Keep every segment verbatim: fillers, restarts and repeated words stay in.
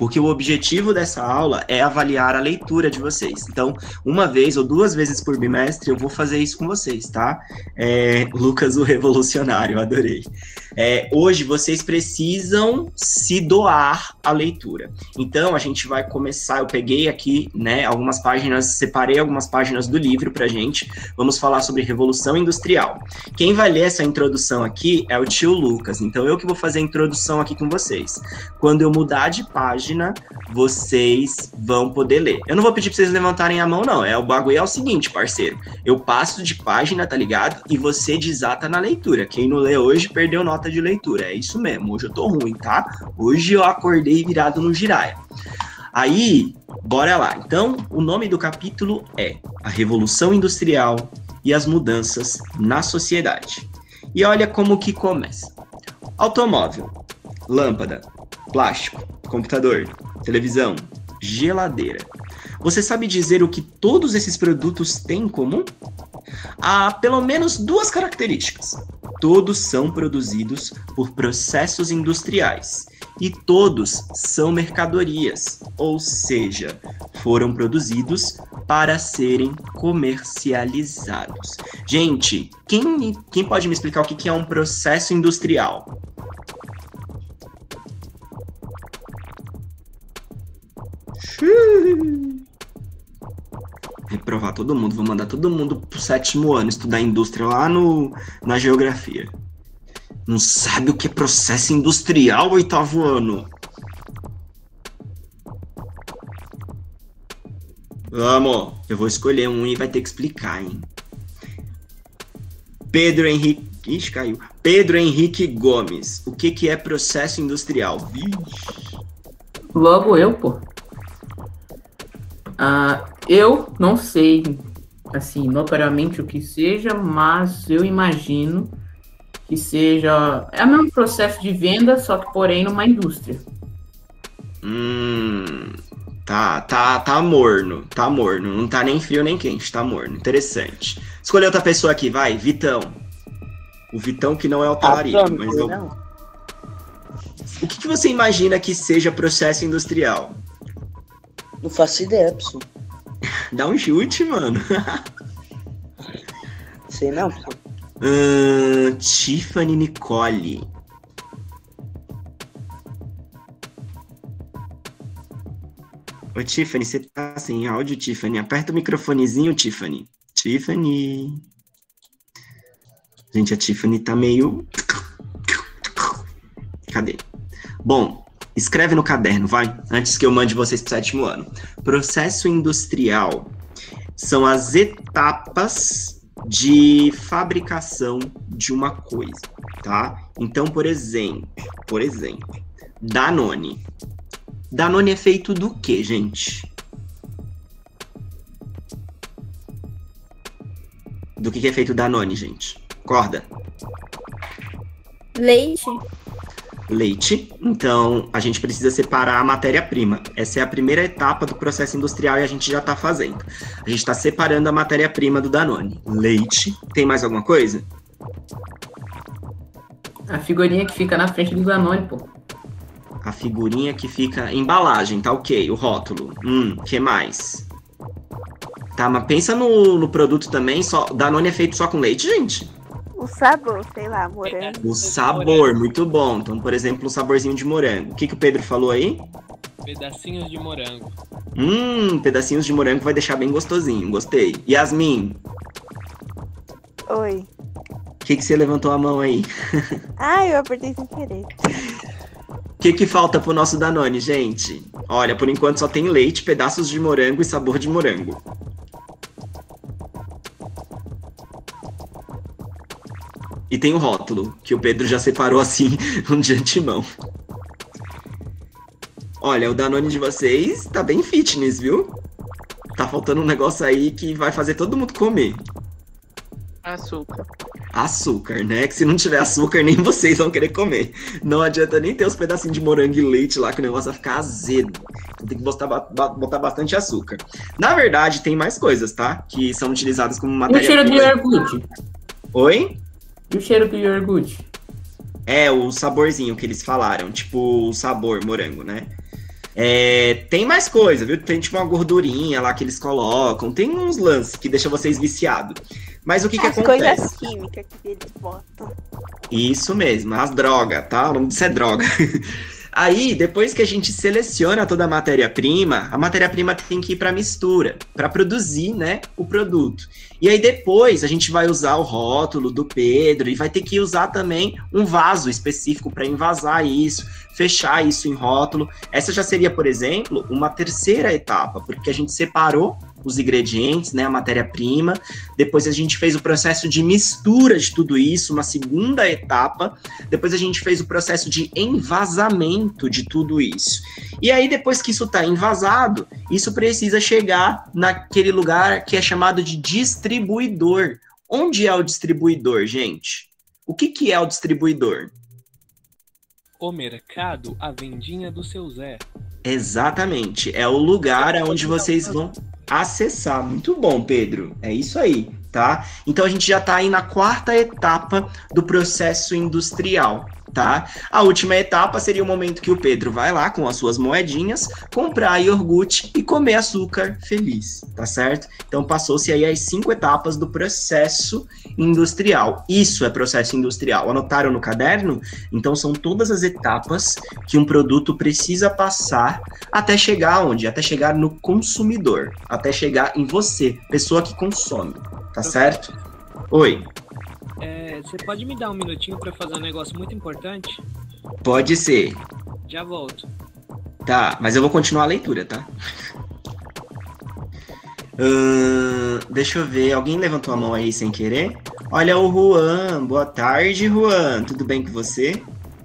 porque o objetivo dessa aula é avaliar a leitura de vocês. Então, uma vez ou duas vezes por bimestre, eu vou fazer isso com vocês, tá? É, Lucas, o revolucionário, adorei. É, hoje, vocês precisam se doar à leitura. Então, a gente vai começar, eu peguei aqui, né, algumas páginas, separei algumas páginas do livro pra gente, vamos falar sobre Revolução Industrial. Quem vai ler essa introdução aqui é o tio Lucas, então eu que vou fazer a introdução aqui com vocês. Quando eu mudar de página, vocês vão poder ler. Eu não vou pedir pra vocês levantarem a mão, não, é, o bagulho é o seguinte, parceiro, eu passo de página, tá ligado? E você desata na leitura. Quem não lê hoje, perdeu nota de leitura, é isso mesmo, hoje eu tô ruim, tá? Hoje eu acordei virado no giraia. Aí, bora lá. Então, o nome do capítulo é A Revolução Industrial e as Mudanças na Sociedade. E olha como que começa. Automóvel, lâmpada, plástico, computador, televisão, geladeira. Você sabe dizer o que todos esses produtos têm em comum? Há pelo menos duas características. Todos são produzidos por processos industriais e todos são mercadorias, ou seja, foram produzidos para serem comercializados. Gente, quem, quem pode me explicar o que é um processo industrial? Reprovar todo mundo, vou mandar todo mundo pro sétimo ano estudar indústria lá no, na geografia. Não sabe o que é processo industrial, oitavo ano? Vamos, eu vou escolher um e vai ter que explicar, hein? Pedro Henrique... Ixi, caiu. Pedro Henrique Gomes, o que que é processo industrial? Vixe. Logo eu, pô. Ah, eu não sei, assim, notoriamente o que seja, mas eu imagino que seja... É o mesmo processo de venda, só que, porém, numa indústria. Hum... Tá, tá, tá morno, tá morno. Não tá nem frio nem quente, tá morno. Interessante. Escolhe outra pessoa aqui, vai. Vitão. O Vitão que não é o talarico, mas eu... Não. O que, que você imagina que seja processo industrial? Não faço ideia, pessoal. Dá um chute, mano. Sei não, pô. Uh, Tiffany Nicole. Ô, Tiffany, você tá sem áudio, Tiffany? Aperta o microfonezinho, Tiffany. Tiffany. Gente, a Tiffany tá meio... Cadê? Bom, escreve no caderno, vai, antes que eu mande vocês pro sétimo ano. Processo industrial são as etapas de fabricação de uma coisa, tá? Então, por exemplo, por exemplo, Danone. Danone é feito do quê, gente? Do que, que é feito Danone, gente? Acorda. Leite. Leite. Então, a gente precisa separar a matéria-prima. Essa é a primeira etapa do processo industrial e a gente já está fazendo. A gente está separando a matéria-prima do Danone. Leite. Tem mais alguma coisa? A figurinha que fica na frente do Danone, pô. A figurinha que fica... Embalagem, tá ok. O rótulo. Hum, que mais? Tá, mas pensa no, no produto também. Só, Danone é feito só com leite, gente? O sabor, sei lá, morango. O sabor, muito bom. Então, por exemplo, um saborzinho de morango. O que, que o Pedro falou aí? Pedacinhos de morango. Hum, pedacinhos de morango vai deixar bem gostosinho. Gostei. Yasmin, Oi. o que, que você levantou a mão aí? Ah, eu apertei sem querer. O que, que falta pro nosso Danone, gente? Olha, por enquanto só tem leite, pedaços de morango e sabor de morango. E tem o rótulo, que o Pedro já separou assim, de antemão. Olha, o Danone de vocês tá bem fitness, viu? Tá faltando um negócio aí que vai fazer todo mundo comer. Açúcar. Açúcar, né? Que se não tiver açúcar, nem vocês vão querer comer. Não adianta nem ter os pedacinhos de morango e leite lá, que o negócio vai ficar azedo. Então tem que botar, botar bastante açúcar. Na verdade, tem mais coisas, tá? Que são utilizadas como E o matéria... cheiro de iogurte? Oi? E o cheiro do iogurte? É, o saborzinho que eles falaram. Tipo, o sabor morango, né? É, tem mais coisa, viu? Tem tipo uma gordurinha lá que eles colocam. Tem uns lances que deixam vocês viciados. Mas o que que As acontece? coisas químicas que eles botam. Isso mesmo, as drogas, tá? O nome disso é droga. Aí, depois que a gente seleciona toda a matéria-prima, a matéria-prima tem que ir para mistura, para produzir, né, o produto. E aí depois a gente vai usar o rótulo do Pedro e vai ter que usar também um vaso específico para envasar isso, fechar isso em rótulo. Essa já seria, por exemplo, uma terceira etapa, porque a gente separou os ingredientes, né, a matéria-prima, depois a gente fez o processo de mistura de tudo isso, uma segunda etapa, depois a gente fez o processo de envasamento de tudo isso. E aí, depois que isso está envasado, isso precisa chegar naquele lugar que é chamado de distribuidor. Onde é o distribuidor, gente? O que, que é o distribuidor? O mercado, a vendinha do seu Zé. Exatamente, é o lugar onde vocês vão acessar. Muito bom, Pedro, é isso aí, tá? Então a gente já tá aí na quarta etapa do processo industrial, tá? A última etapa seria o momento que o Pedro vai lá com as suas moedinhas, comprar iogurte e comer açúcar feliz, tá certo? Então passou-se aí as cinco etapas do processo industrial. Isso é processo industrial. Anotaram no caderno? Então são todas as etapas que um produto precisa passar até chegar onde? Até chegar no consumidor, até chegar em você, pessoa que consome, tá certo? Oi. É, você pode me dar um minutinho para fazer um negócio muito importante? Pode ser. Já volto. Tá, mas eu vou continuar a leitura, tá? Uh, deixa eu ver, alguém levantou a mão aí sem querer? Olha o Juan, boa tarde, Juan, tudo bem com você?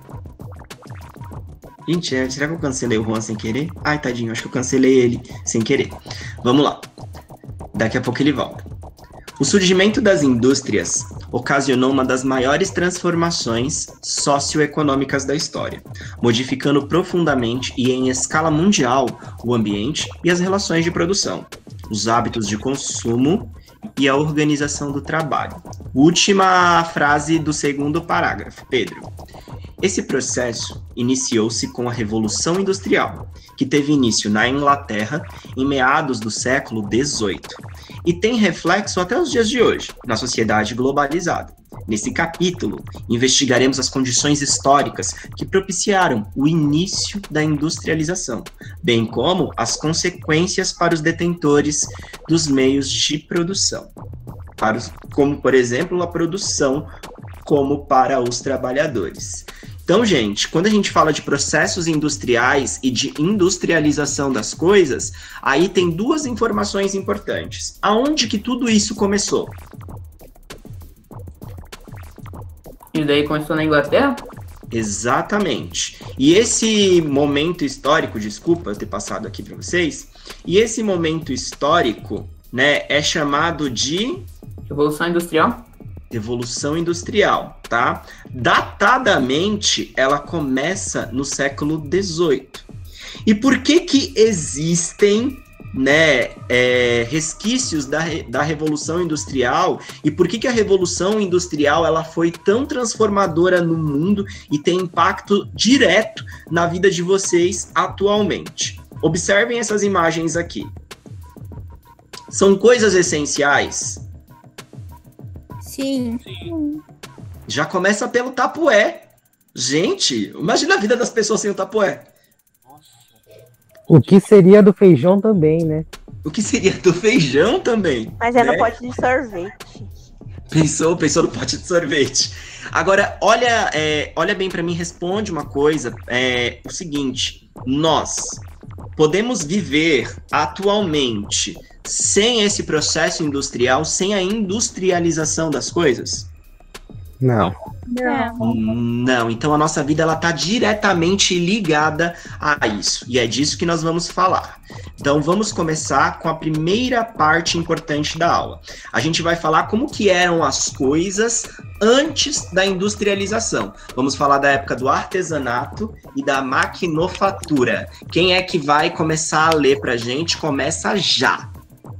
Gente, será que eu cancelei o Juan sem querer? Ai, tadinho, acho que eu cancelei ele sem querer. Vamos lá, daqui a pouco ele volta. O surgimento das indústrias ocasionou uma das maiores transformações socioeconômicas da história, modificando profundamente e em escala mundial o ambiente e as relações de produção, os hábitos de consumo e a organização do trabalho. Última frase do segundo parágrafo, Pedro. Esse processo iniciou-se com a Revolução Industrial, que teve início na Inglaterra em meados do século dezoito, e tem reflexo até os dias de hoje, na sociedade globalizada. Nesse capítulo, investigaremos as condições históricas que propiciaram o início da industrialização, bem como as consequências para os detentores dos meios de produção, para os, como, por exemplo, a produção, como para os trabalhadores. Então, gente, quando a gente fala de processos industriais e de industrialização das coisas, aí tem duas informações importantes. Aonde que tudo isso começou? E daí começou na Inglaterra? Exatamente. E esse momento histórico, desculpa eu ter passado aqui para vocês, e esse momento histórico, né, é chamado de... Revolução Industrial? Revolução Industrial, tá? Datadamente, ela começa no século dezoito. E por que que existem, né, é, resquícios da, da Revolução Industrial? E por que que a Revolução Industrial ela foi tão transformadora no mundo e tem impacto direto na vida de vocês atualmente? Observem essas imagens aqui. São coisas essenciais? Sim. Sim. Já começa pelo tapué. Gente, imagina a vida das pessoas sem o tapué. Nossa. O que seria do feijão também, né? O que seria do feijão também? Mas é né? no pote de sorvete. Pensou, pensou no pote de sorvete. Agora, olha, é, olha bem para mim, responde uma coisa. É o seguinte, nós podemos viver atualmente sem esse processo industrial, sem a industrialização das coisas? Não. Não. Não, então a nossa vida ela está diretamente ligada a isso, e é disso que nós vamos falar. Então vamos começar com a primeira parte importante da aula. A gente vai falar como que eram as coisas antes da industrialização. Vamos falar da época do artesanato e da maquinofatura. Quem é que vai começar a ler pra gente? Começa já.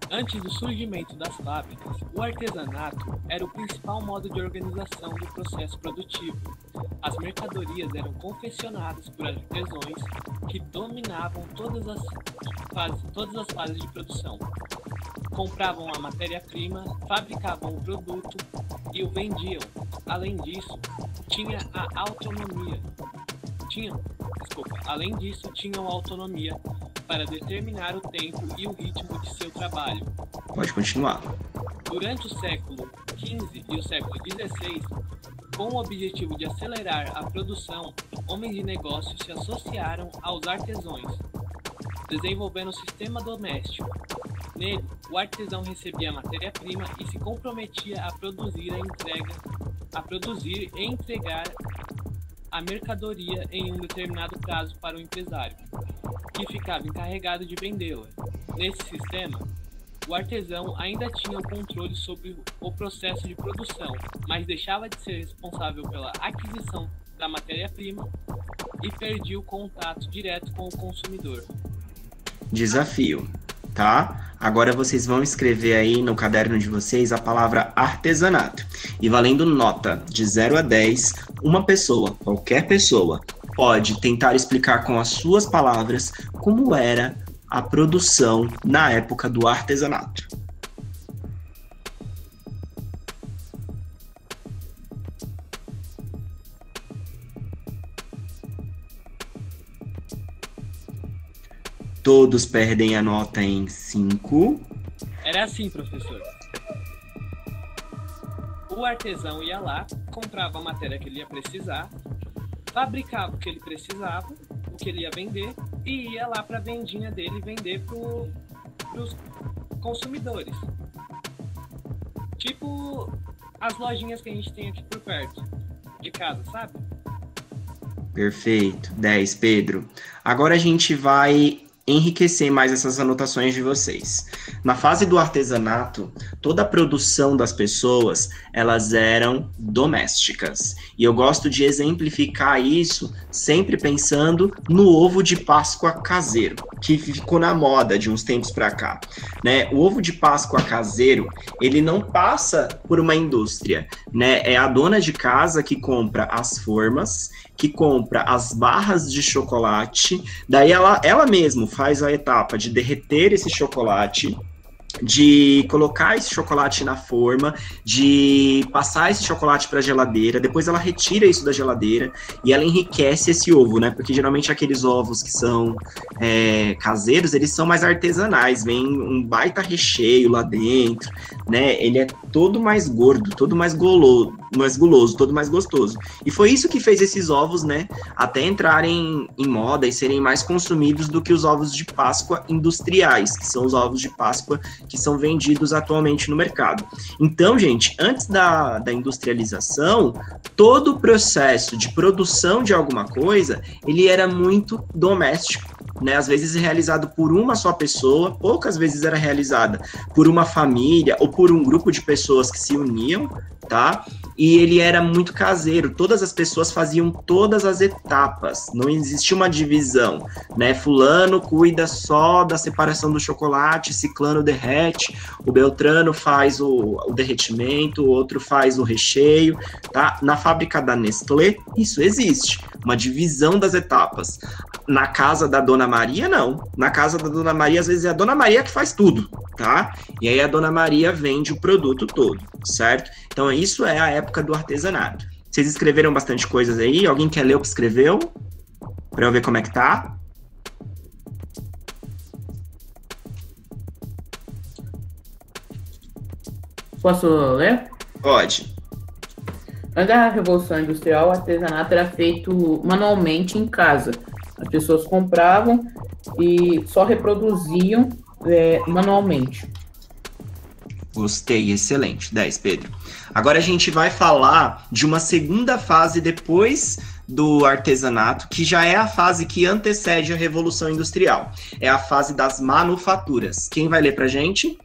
Antes do surgimento das fábricas, o artesanato era o principal modo de organização do processo produtivo. As mercadorias eram confeccionadas por artesãos que dominavam todas as fases, todas as fases de produção. Compravam a matéria-prima, fabricavam o produto e o vendiam. Além disso, tinha a autonomia. Tinham, desculpa, além disso, tinham autonomia para determinar o tempo e o ritmo de seu trabalho. Pode continuar. Durante o século quinze e o século dezesseis, com o objetivo de acelerar a produção, homens de negócios se associaram aos artesãos, desenvolvendo um sistema doméstico. Nele, o artesão recebia a matéria-prima e se comprometia a produzir a entrega, a produzir e entregar a mercadoria em um determinado prazo para o empresário, que ficava encarregado de vendê-la. Nesse sistema, o artesão ainda tinha o controle sobre o processo de produção, mas deixava de ser responsável pela aquisição da matéria-prima e perdia o contato direto com o consumidor. Desafio, tá? Agora vocês vão escrever aí no caderno de vocês a palavra artesanato. E valendo nota de zero a dez, uma pessoa, qualquer pessoa, pode tentar explicar com as suas palavras como era a produção na época do artesanato. Todos perdem a nota em cinco. Era assim, professor. O artesão ia lá, comprava a matéria que ele ia precisar, fabricava o que ele precisava, o que ele ia vender, e ia lá para a vendinha dele vender para os consumidores. Tipo as lojinhas que a gente tem aqui por perto de casa, sabe? Perfeito. dez, Pedro. Agora a gente vai enriquecer mais essas anotações de vocês. Na fase do artesanato, toda a produção das pessoas, elas eram domésticas. E eu gosto de exemplificar isso sempre pensando no ovo de Páscoa caseiro, que ficou na moda de uns tempos para cá, né? O ovo de Páscoa caseiro, ele não passa por uma indústria, né? É a dona de casa que compra as formas, que compra as barras de chocolate, daí ela, ela mesma faz a etapa de derreter esse chocolate, de colocar esse chocolate na forma, de passar esse chocolate para a geladeira, depois ela retira isso da geladeira e ela enriquece esse ovo, né? Porque geralmente aqueles ovos que são é, caseiros, eles são mais artesanais, vem um baita recheio lá dentro, né? Ele é todo mais gordo, todo mais goloso, mais guloso, todo mais gostoso. E foi isso que fez esses ovos, né, até entrarem em moda e serem mais consumidos do que os ovos de Páscoa industriais, que são os ovos de Páscoa que são vendidos atualmente no mercado. Então, gente, antes da, da industrialização, todo o processo de produção de alguma coisa, ele era muito doméstico, né? Às vezes realizado por uma só pessoa, poucas vezes era realizada por uma família ou por um grupo de pessoas que se uniam, tá? E ele era muito caseiro, todas as pessoas faziam todas as etapas, não existia uma divisão, né? Fulano cuida só da separação do chocolate, ciclano derrete, o Beltrano faz o, o derretimento, o outro faz o recheio, tá? Na fábrica da Nestlé, isso existe, uma divisão das etapas. Na casa da Dona Maria, não. Na casa da Dona Maria, às vezes é a Dona Maria que faz tudo, tá? E aí a Dona Maria vende o produto todo, certo? Então isso é a época do artesanato. Vocês escreveram bastante coisas aí? Alguém quer ler o que escreveu? Para eu ver como é que tá? Posso ler? Pode. Antes da Revolução Industrial, o artesanato era feito manualmente em casa. As pessoas compravam e só reproduziam é, manualmente. Gostei, excelente. dez, Pedro. Agora a gente vai falar de uma segunda fase depois do artesanato, que já é a fase que antecede a Revolução Industrial. É a fase das manufaturas. Quem vai ler pra gente?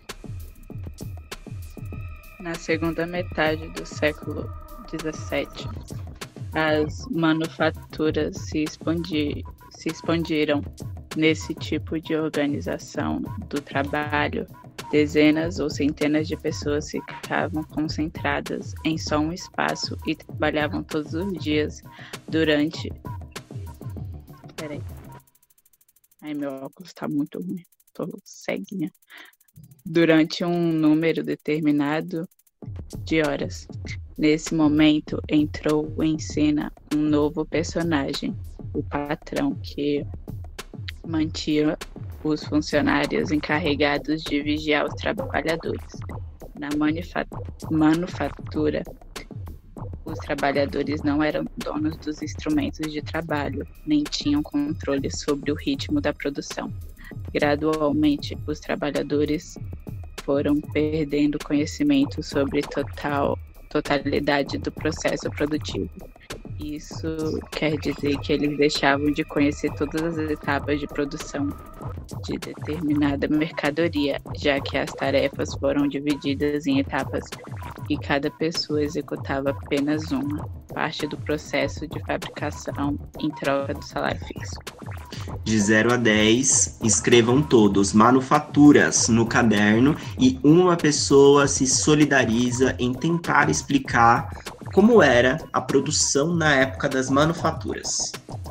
Na segunda metade do século dezessete, as manufaturas se, expandi, se expandiram nesse tipo de organização do trabalho, Dezenas ou centenas de pessoas ficavam concentradas em só um espaço e trabalhavam todos os dias durante... Peraí. Ai, meu óculos tá muito ruim. Tô ceguinha. Durante um número determinado de horas. Nesse momento, entrou em cena um novo personagem, o patrão, que mantinha os funcionários encarregados de vigiar os trabalhadores. Na manufa- manufatura, os trabalhadores não eram donos dos instrumentos de trabalho, nem tinham controle sobre o ritmo da produção. Gradualmente, os trabalhadores foram perdendo conhecimento sobre total, totalidade do processo produtivo. Isso quer dizer que eles deixavam de conhecer todas as etapas de produção de determinada mercadoria, já que as tarefas foram divididas em etapas e cada pessoa executava apenas uma parte do processo de fabricação em troca do salário fixo. De zero a dez, escrevam todos manufaturas no caderno e uma pessoa se solidariza em tentar explicar como era a produção na época das manufaturas.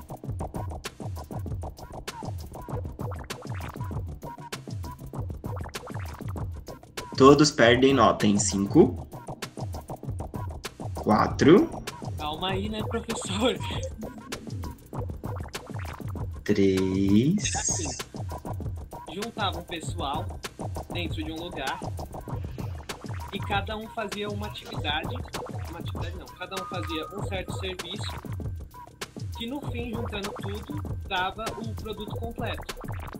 Todos perdem nota em cinco, quatro, Calma aí, né, professor? três. Assim, juntavam o pessoal dentro de um lugar e cada um fazia uma atividade, uma atividade não, cada um fazia um certo serviço que no fim, juntando tudo, dava o produto completo.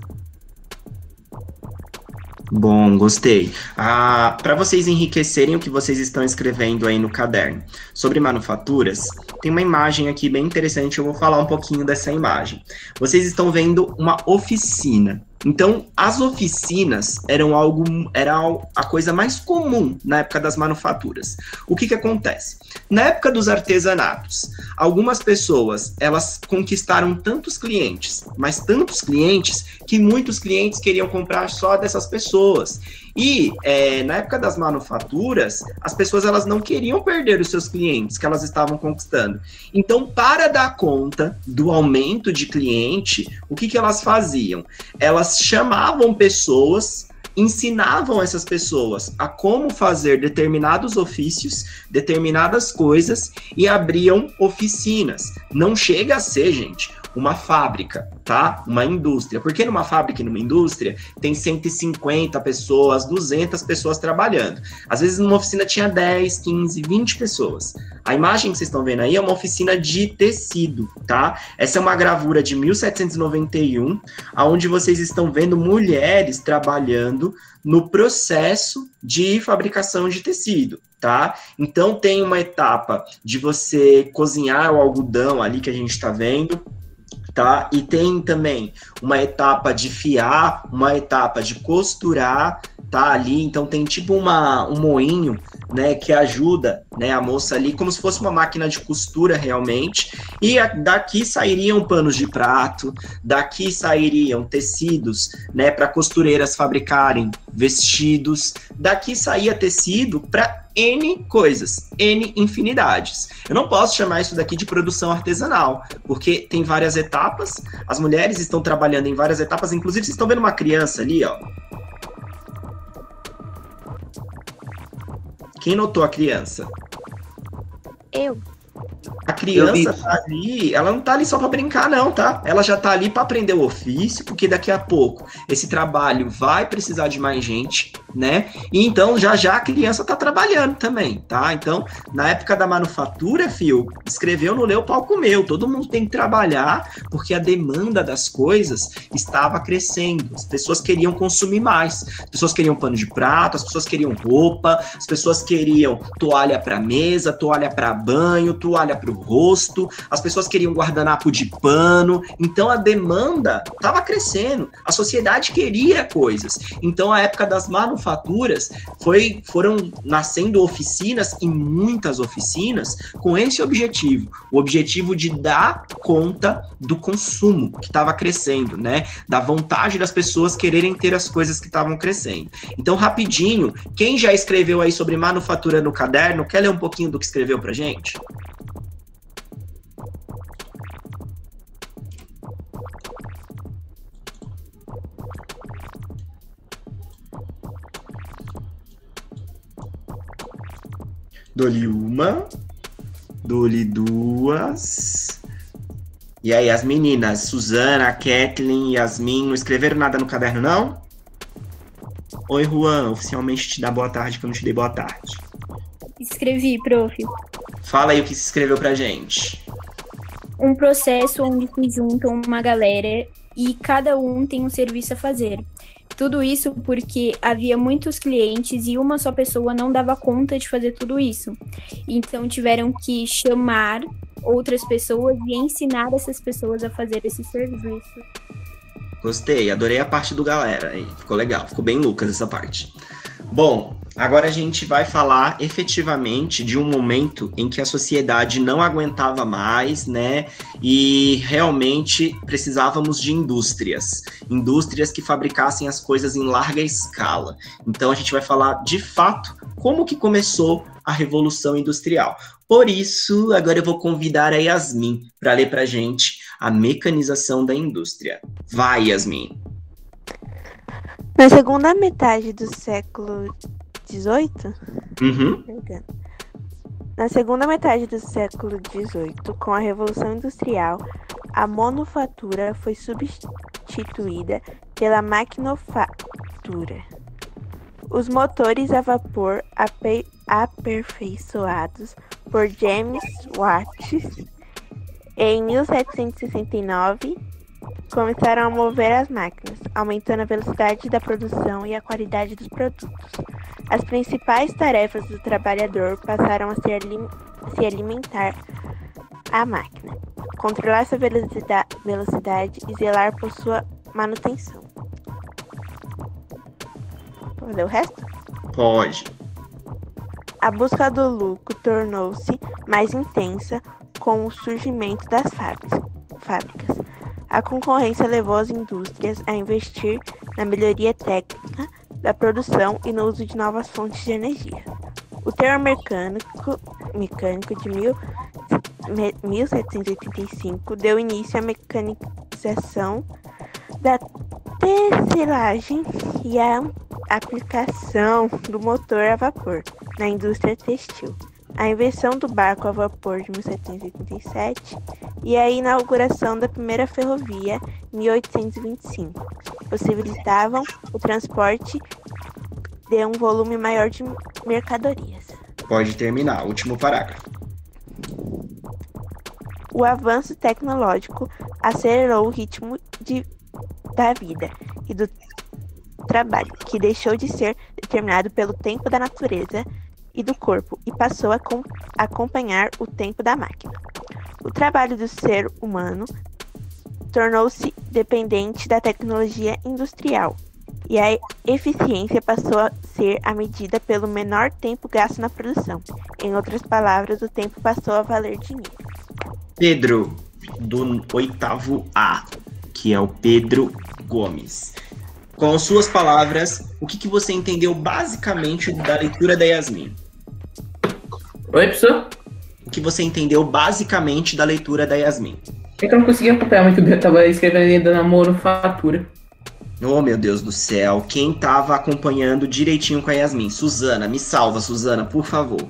Bom, gostei. Ah, para vocês enriquecerem o que vocês estão escrevendo aí no caderno sobre manufaturas, tem uma imagem aqui bem interessante, eu vou falar um pouquinho dessa imagem. Vocês estão vendo uma oficina. Então, as oficinas eram algo, era a coisa mais comum na época das manufaturas. O que que acontece? Na época dos artesanatos, algumas pessoas, elas conquistaram tantos clientes, mas tantos clientes, que muitos clientes queriam comprar só dessas pessoas. E é, na época das manufaturas, as pessoas elas não queriam perder os seus clientes que elas estavam conquistando. Então, para dar conta do aumento de cliente, o que que elas faziam? Elas chamavam pessoas, ensinavam essas pessoas a como fazer determinados ofícios, determinadas coisas e abriam oficinas. Não chega a ser, gente, uma fábrica, tá? Uma indústria. Porque numa fábrica e numa indústria tem cento e cinquenta pessoas, duzentas pessoas trabalhando. Às vezes numa oficina tinha dez, quinze, vinte pessoas. A imagem que vocês estão vendo aí é uma oficina de tecido, tá? Essa é uma gravura de mil setecentos e noventa e um, onde vocês estão vendo mulheres trabalhando no processo de fabricação de tecido, tá? Então tem uma etapa de você cozinhar o algodão ali que a gente está vendo, tá? E tem também uma etapa de fiar, uma etapa de costurar, tá? Ali, então tem tipo uma, um moinho, né, que ajuda, né, a moça ali, como se fosse uma máquina de costura realmente, e a, daqui sairiam panos de prato, daqui sairiam tecidos, né, para costureiras fabricarem vestidos, daqui saía tecido para N coisas, N infinidades. Eu não posso chamar isso daqui de produção artesanal, porque tem várias etapas, as mulheres estão trabalhando em várias etapas, inclusive vocês estão vendo uma criança ali, ó. Quem notou a criança? Eu. A criança tá ali, ela não tá ali só para brincar não, tá? Ela já tá ali para aprender o ofício, porque daqui a pouco esse trabalho vai precisar de mais gente, né? E então já já a criança tá trabalhando também, tá? Então, na época da manufatura, fio, escreveu no Leu Pau Comeu, todo mundo tem que trabalhar, porque a demanda das coisas estava crescendo, as pessoas queriam consumir mais, as pessoas queriam pano de prato, as pessoas queriam roupa, as pessoas queriam toalha para mesa, toalha para banho, toalha para o rosto, as pessoas queriam guardanapo de pano, então a demanda estava crescendo, a sociedade queria coisas, então a época das manufaturas manufaturas foi, foram nascendo oficinas e muitas oficinas com esse objetivo, o objetivo de dar conta do consumo que estava crescendo, né? Da vontade das pessoas quererem ter as coisas que estavam crescendo. Então, rapidinho, quem já escreveu aí sobre manufatura no caderno, quer ler um pouquinho do que escreveu pra gente? Dou-lhe uma, dou-lhe duas. E aí, as meninas, Suzana, Kathleen, Yasmin, não escreveram nada no caderno, não? Oi, Juan, oficialmente te dá boa tarde, que eu não te dei boa tarde. Escrevi, prof. Fala aí o que se escreveu pra gente. Um processo onde se juntam uma galera e cada um tem um serviço a fazer. Tudo isso porque havia muitos clientes e uma só pessoa não dava conta de fazer tudo isso. Então tiveram que chamar outras pessoas e ensinar essas pessoas a fazer esse serviço. Gostei, adorei a parte do galera aí. Ficou legal, ficou bem Lucas essa parte. Bom, agora a gente vai falar efetivamente de um momento em que a sociedade não aguentava mais, né? E realmente precisávamos de indústrias. Indústrias que fabricassem as coisas em larga escala. Então a gente vai falar de fato como que começou a Revolução Industrial. Por isso, agora eu vou convidar a Yasmin para ler pra gente a mecanização da indústria. Vai, Yasmin! Na segunda metade do século dezoito, Uhum. na segunda metade do século dezoito, com a Revolução Industrial, a manufatura foi substituída pela maquinofatura. Os motores a vapor ape- aperfeiçoados por James Watt em mil setecentos e sessenta e nove começaram a mover as máquinas, aumentando a velocidade da produção e a qualidade dos produtos. As principais tarefas do trabalhador passaram a ser alim- se alimentar a máquina, controlar sua velocidade, velocidade e zelar por sua manutenção. Vou ler o resto? Pode. A busca do lucro tornou-se mais intensa com o surgimento das fábricas. fábricas. A concorrência levou as indústrias a investir na melhoria técnica da produção e no uso de novas fontes de energia. O termo mecânico, mecânico de mil, me, mil setecentos e oitenta e cinco deu início à mecanização da tecelagem e à aplicação do motor a vapor na indústria têxtil. A invenção do barco a vapor de mil setecentos e oitenta e sete e a inauguração da primeira ferrovia em mil oitocentos e vinte e cinco possibilitavam o transporte de um volume maior de mercadorias. Pode terminar, último parágrafo. O avanço tecnológico acelerou o ritmo de, da vida e do trabalho, que deixou de ser determinado pelo tempo da natureza e do corpo e passou a com, acompanhar o tempo da máquina. O trabalho do ser humano tornou-se dependente da tecnologia industrial e a eficiência passou a ser a medida pelo menor tempo gasto na produção. Em outras palavras, o tempo passou a valer dinheiro. Pedro, do oitavo A, que é o Pedro Gomes. Com as suas palavras, o que, que você entendeu basicamente da leitura da Yasmin? Oi, professor? O que você entendeu basicamente da leitura da Yasmin? É que eu não conseguia acompanhar muito bem, eu tava escrevendo ainda na manufatura. Oh, meu Deus do céu, quem tava acompanhando direitinho com a Yasmin? Suzana, me salva, Suzana, por favor.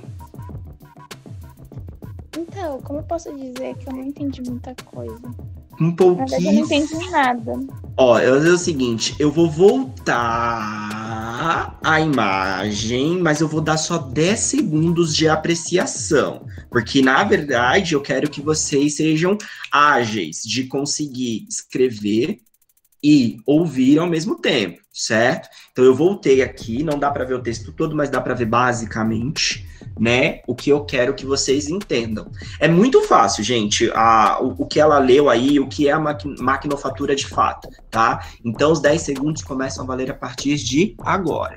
Então, como eu posso dizer que eu não entendi muita coisa? Um Na pouquinho. verdade, eu não entendi nada. Ó, eu vou dizer o seguinte, eu vou voltar a imagem, mas eu vou dar só dez segundos de apreciação, porque na verdade eu quero que vocês sejam ágeis de conseguir escrever e ouvir ao mesmo tempo, certo? Então eu voltei aqui, não dá para ver o texto todo, mas dá para ver basicamente, né, o que eu quero que vocês entendam. É muito fácil, gente, a, o, o que ela leu aí, o que é a maqui, maquinofatura de fato, tá? Então, os dez segundos começam a valer a partir de agora.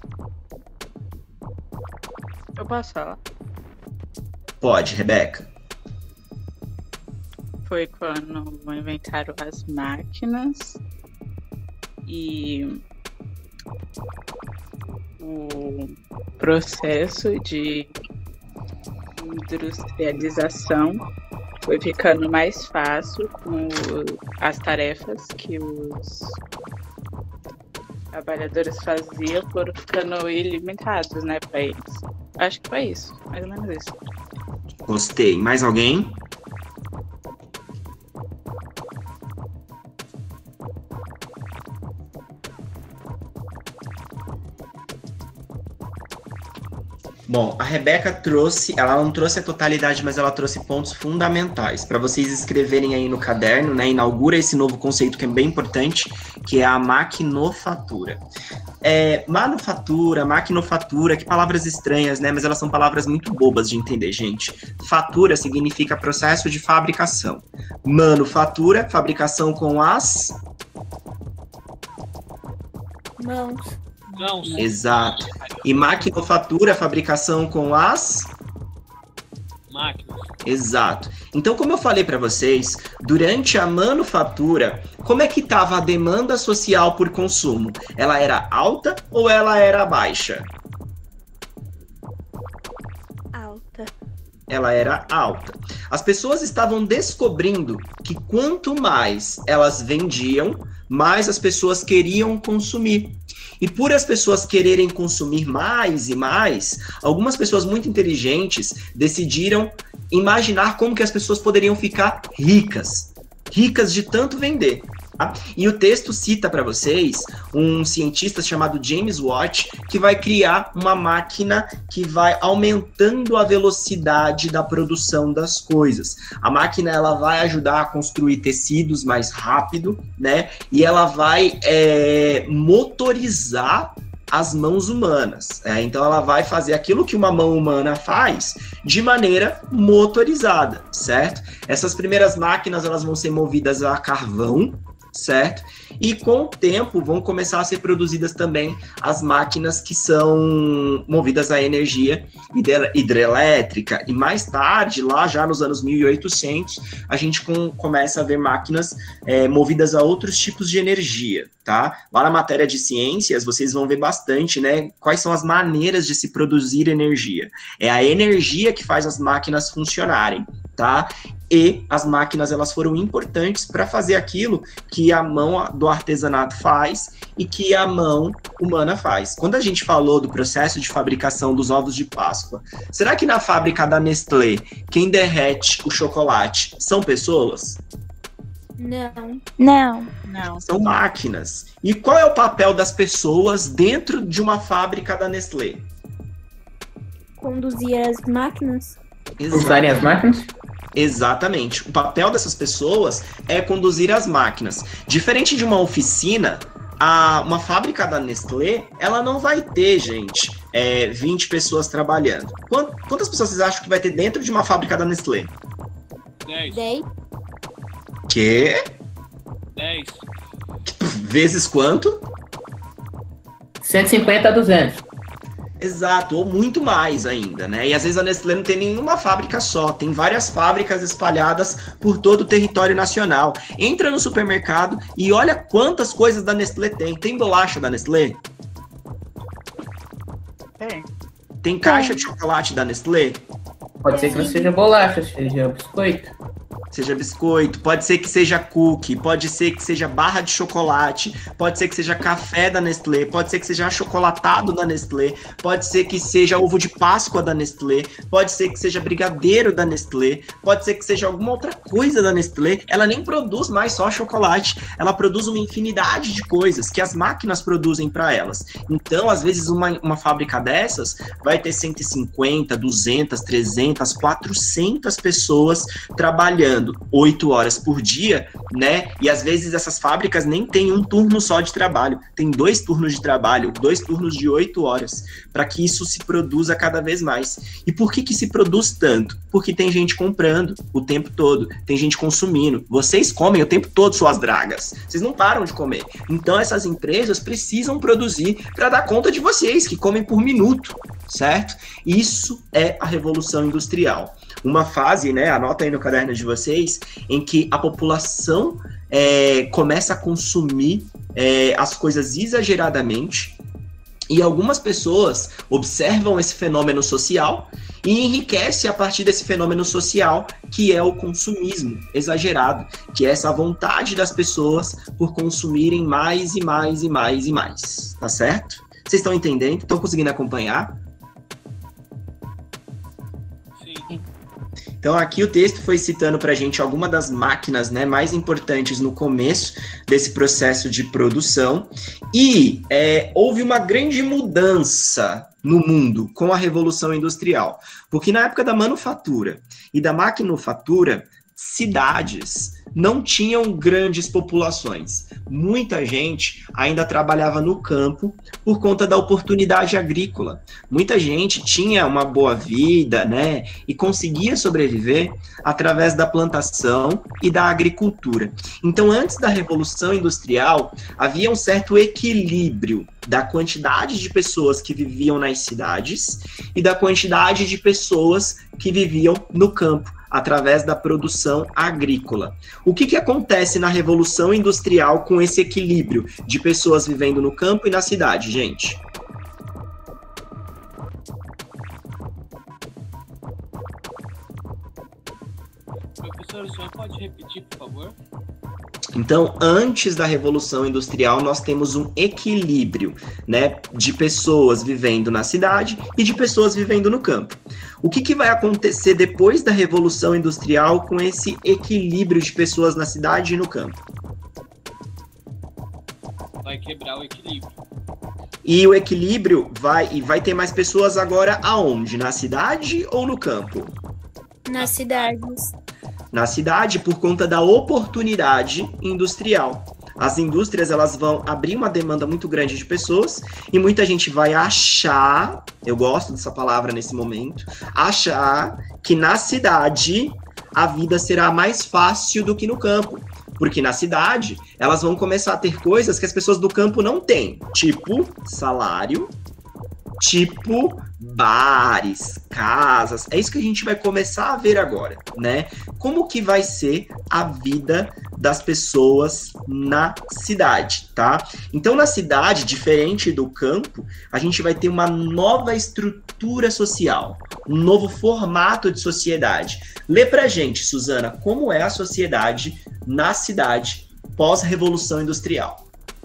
Eu posso falar? Pode, Rebeca. Foi quando inventaram as máquinas e o processo de industrialização foi ficando mais fácil com as tarefas que os trabalhadores faziam, foram ficando ilimitados, né, para eles. Acho que foi isso, mais ou menos isso. Gostei. Mais alguém? Bom, a Rebeca trouxe, ela não trouxe a totalidade, mas ela trouxe pontos fundamentais para vocês escreverem aí no caderno, né? Inaugura esse novo conceito que é bem importante, que é a maquinofatura. É, manufatura, maquinofatura, que palavras estranhas, né? Mas elas são palavras muito bobas de entender, gente. Fatura significa processo de fabricação. Manufatura, fabricação com as Mãos. Não, Exato. E maquinofatura, fabricação com as máquinas. Exato. Então, como eu falei para vocês, durante a manufatura, como é que estava a demanda social por consumo? Ela era alta ou ela era baixa? Alta. Ela era alta. As pessoas estavam descobrindo que quanto mais elas vendiam, mais as pessoas queriam consumir. E por as pessoas quererem consumir mais e mais, algumas pessoas muito inteligentes decidiram imaginar como que as pessoas poderiam ficar ricas. Ricas de tanto vender. Tá? E o texto cita para vocês um cientista chamado James Watt, que vai criar uma máquina que vai aumentando a velocidade da produção das coisas. A máquina ela vai ajudar a construir tecidos mais rápido, né? E ela vai é, motorizar as mãos humanas. É, então ela vai fazer aquilo que uma mão humana faz de maneira motorizada, certo? Essas primeiras máquinas elas vão ser movidas a carvão, certo? E com o tempo vão começar a ser produzidas também as máquinas que são movidas a energia hidrelétrica. E mais tarde, lá já nos anos mil e oitocentos, a gente com, começa a ver máquinas é, movidas a outros tipos de energia, tá? Lá na matéria de ciências, vocês vão ver bastante, né? Quais são as maneiras de se produzir energia. É a energia que faz as máquinas funcionarem, tá? E as máquinas elas foram importantes para fazer aquilo que a mão do artesanato faz e que a mão humana faz. Quando a gente falou do processo de fabricação dos ovos de Páscoa, será que na fábrica da Nestlé, quem derrete o chocolate são pessoas? Não. Não. Não. São máquinas. E qual é o papel das pessoas dentro de uma fábrica da Nestlé? Conduzir as máquinas. Usarem as máquinas? Exatamente. O papel dessas pessoas é conduzir as máquinas. Diferente de uma oficina, a, uma fábrica da Nestlé, ela não vai ter, gente, é, vinte pessoas trabalhando. Quantas, quantas pessoas vocês acham que vai ter dentro de uma fábrica da Nestlé? dez. dez. Que? dez. Vezes quanto? cento e cinquenta a duzentos. Exato, ou muito mais ainda, né? E às vezes a Nestlé não tem nenhuma fábrica só, tem várias fábricas espalhadas por todo o território nacional. Entra no supermercado e olha quantas coisas da Nestlé tem. Tem bolacha da Nestlé? Tem. Tem caixa de chocolate da Nestlé? Pode ser que não seja bolacha, seja biscoito. Seja biscoito, pode ser que seja cookie, pode ser que seja barra de chocolate, pode ser que seja café da Nestlé, pode ser que seja achocolatado da Nestlé, pode ser que seja ovo de Páscoa da Nestlé, pode ser que seja brigadeiro da Nestlé, pode ser que seja alguma outra coisa da Nestlé. Ela nem produz mais só chocolate, ela produz uma infinidade de coisas que as máquinas produzem para elas. Então, às vezes, uma, uma fábrica dessas vai ter cento e cinquenta, duzentas, trezentas, quatrocentas pessoas trabalhando. trabalhando oito horas por dia, né? E às vezes essas fábricas nem têm um turno só de trabalho, tem dois turnos de trabalho, dois turnos de oito horas, para que isso se produza cada vez mais. E por que que se produz tanto? Porque tem gente comprando o tempo todo, tem gente consumindo. Vocês comem o tempo todo suas dragas, vocês não param de comer. Então essas empresas precisam produzir para dar conta de vocês, que comem por minuto, certo? Isso é a Revolução Industrial. Uma fase, né, anota aí no caderno de vocês, em que a população é, começa a consumir é, as coisas exageradamente, e algumas pessoas observam esse fenômeno social e enriquece a partir desse fenômeno social, que é o consumismo exagerado, que é essa vontade das pessoas por consumirem mais e mais e mais e mais, tá certo? Vocês estão entendendo? Estão conseguindo acompanhar? Sim. Então aqui o texto foi citando para a gente algumas das máquinas, né, mais importantes no começo desse processo de produção, e é, houve uma grande mudança no mundo com a Revolução Industrial, porque na época da manufatura e da maquinofatura, cidades não tinham grandes populações. Muita gente ainda trabalhava no campo por conta da oportunidade agrícola. Muita gente tinha uma boa vida, né, e conseguia sobreviver através da plantação e da agricultura. Então, antes da Revolução Industrial, havia um certo equilíbrio da quantidade de pessoas que viviam nas cidades e da quantidade de pessoas que viviam no campo, através da produção agrícola. O que que acontece na Revolução Industrial com esse equilíbrio de pessoas vivendo no campo e na cidade, gente? Professor, o senhor pode repetir, por favor? Então, antes da Revolução Industrial, nós temos um equilíbrio, né, de pessoas vivendo na cidade e de pessoas vivendo no campo. O que que vai acontecer depois da Revolução Industrial com esse equilíbrio de pessoas na cidade e no campo? Vai quebrar o equilíbrio. E o equilíbrio vai, e vai ter mais pessoas agora aonde? Na cidade ou no campo? Nas cidades. Na cidade, por conta da oportunidade industrial. As indústrias, elas vão abrir uma demanda muito grande de pessoas e muita gente vai achar, eu gosto dessa palavra nesse momento, achar que na cidade a vida será mais fácil do que no campo. Porque na cidade, elas vão começar a ter coisas que as pessoas do campo não têm, tipo salário, tipo bares, casas. É isso que a gente vai começar a ver agora, né? Como que vai ser a vida das pessoas na cidade, tá? Então, na cidade, diferente do campo, a gente vai ter uma nova estrutura social, um novo formato de sociedade. Lê pra gente, Suzana, como é a sociedade na cidade pós-Revolução Industrial.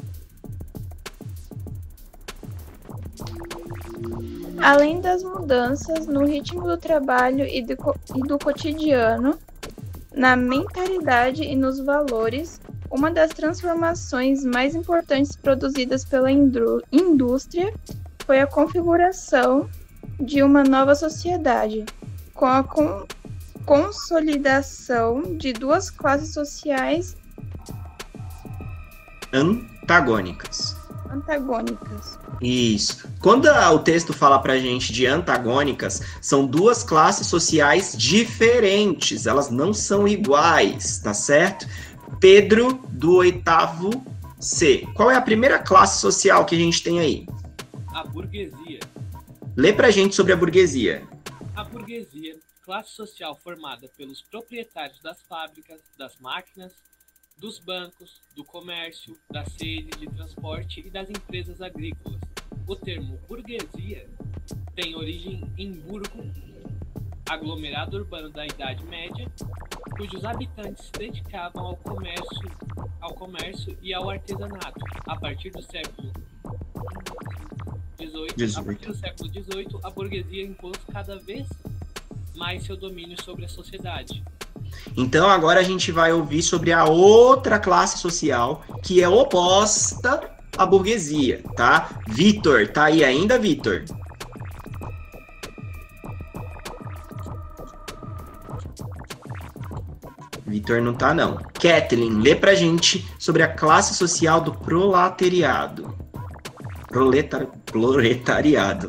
Além das mudanças no ritmo do trabalho e do, co- e do cotidiano, na mentalidade e nos valores, uma das transformações mais importantes produzidas pela indru- indústria foi a configuração de uma nova sociedade, com a con- consolidação de duas classes sociais Antagônicas. antagônicas. Isso. Quando a- o texto fala pra gente de antagônicas, são duas classes sociais diferentes, elas não são iguais, tá certo? Pedro, do oitavo C. Qual é a primeira classe social que a gente tem aí? A burguesia. Lê pra gente sobre a burguesia. A burguesia, classe social formada pelos proprietários das fábricas, das máquinas, dos bancos, do comércio, das redes de transporte e das empresas agrícolas. O termo burguesia tem origem em Burgo, aglomerado urbano da Idade Média, cujos habitantes se dedicavam ao comércio, ao comércio e ao artesanato. A partir do século dezoito, a partir do século dezoito, a burguesia impôs cada vez mais seu domínio sobre a sociedade. Então agora a gente vai ouvir sobre a outra classe social que é oposta à burguesia, tá? Vitor, tá aí ainda, Vitor? Vitor não tá, não. Kathleen, lê pra gente sobre a classe social do proletariado. Proletar... Proletariado.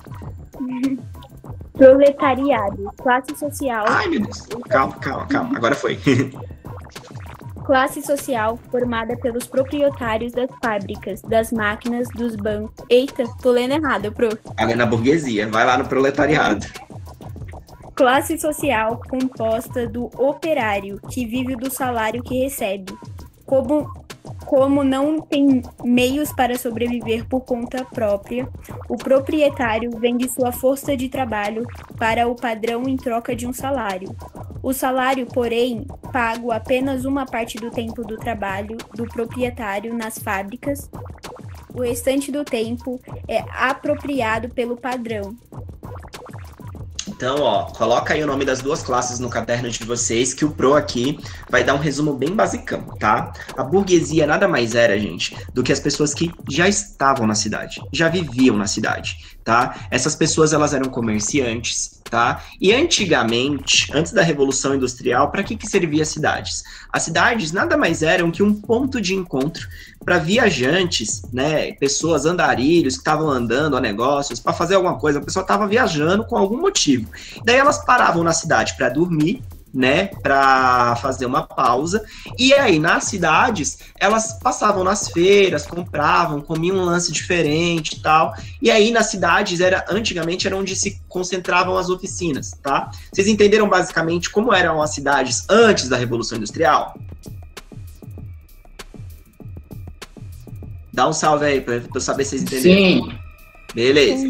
Proletariado, classe social. Ai, meu Deus. Calma, calma, calma. Agora foi. Classe social formada pelos proprietários das fábricas, das máquinas, dos bancos. Eita, tô lendo errado, pro. Olha na burguesia. Vai lá no proletariado. Classe social composta do operário, que vive do salário que recebe. Como, como não tem meios para sobreviver por conta própria, o proprietário vende sua força de trabalho para o patrão em troca de um salário. O salário, porém, pago apenas uma parte do tempo do trabalho do proprietário nas fábricas. O restante do tempo é apropriado pelo patrão. Então, ó, coloca aí o nome das duas classes no caderno de vocês, que o Pro aqui vai dar um resumo bem basicão, tá? A burguesia nada mais era, gente, do que as pessoas que já estavam na cidade, já viviam na cidade, tá? Essas pessoas, elas eram comerciantes, tá? E antigamente, antes da Revolução Industrial, para que que servia as cidades? As cidades nada mais eram que um ponto de encontro para viajantes, né, pessoas andarilhos que estavam andando a negócios, para fazer alguma coisa, a pessoa estava viajando com algum motivo. Daí elas paravam na cidade para dormir, né, para fazer uma pausa, e aí nas cidades elas passavam nas feiras, compravam, comiam um lance diferente e tal, e aí nas cidades era, antigamente era onde se concentravam as oficinas, tá? Vocês entenderam basicamente como eram as cidades antes da Revolução Industrial? Dá um salve aí para eu saber se vocês entenderam. Sim. Beleza.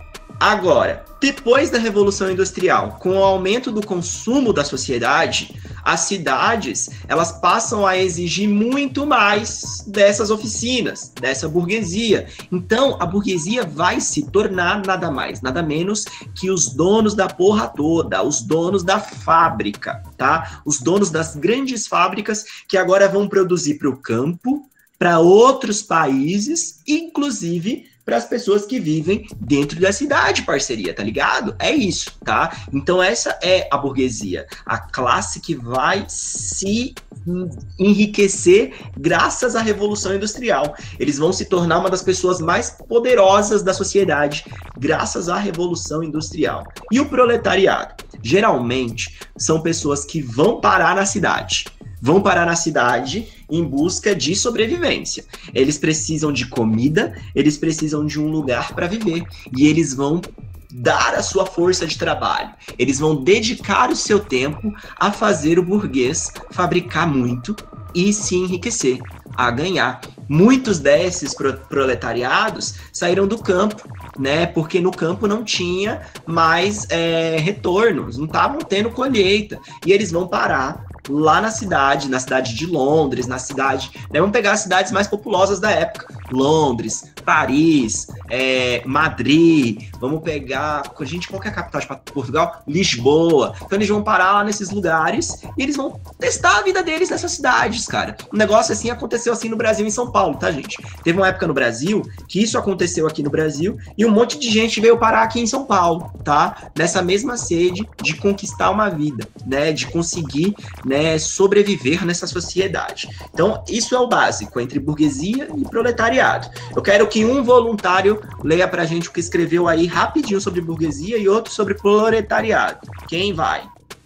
Agora, depois da Revolução Industrial, com o aumento do consumo da sociedade, as cidades, elas passam a exigir muito mais dessas oficinas, dessa burguesia. Então, a burguesia vai se tornar nada mais, nada menos que os donos da porra toda, os donos da fábrica, tá? Os donos das grandes fábricas que agora vão produzir para o campo, para outros países, inclusive para as pessoas que vivem dentro da cidade, parceria, tá ligado? É isso, tá? Então essa é a burguesia, a classe que vai se enriquecer graças à Revolução Industrial. Eles vão se tornar uma das pessoas mais poderosas da sociedade graças à Revolução Industrial. E o proletariado? Geralmente são pessoas que vão parar na cidade. Vão parar na cidade em busca de sobrevivência. Eles precisam de comida, eles precisam de um lugar para viver. E eles vão dar a sua força de trabalho. Eles vão dedicar o seu tempo a fazer o burguês fabricar muito e se enriquecer, a ganhar. Muitos desses pro proletariados saíram do campo, né? Porque no campo não tinha mais é, retornos, não estavam tendo colheita. E eles vão parar lá na cidade, na cidade de Londres, na cidade... Né, vamos pegar as cidades mais populosas da época. Londres, Paris, é, Madrid, vamos pegar... Gente, qual que é a capital de Portugal? Lisboa. Então eles vão parar lá nesses lugares e eles vão testar a vida deles nessas cidades, cara. Um negócio assim aconteceu assim no Brasil, em São Paulo, tá, gente? Teve uma época no Brasil que isso aconteceu aqui no Brasil e um monte de gente veio parar aqui em São Paulo, tá? Nessa mesma sede de conquistar uma vida, né? De conseguir, né, sobreviver nessa sociedade. Então, isso é o básico entre burguesia e proletariado. Eu quero que um voluntário leia pra gente o que escreveu aí rapidinho sobre burguesia e outro sobre proletariado. Quem vai?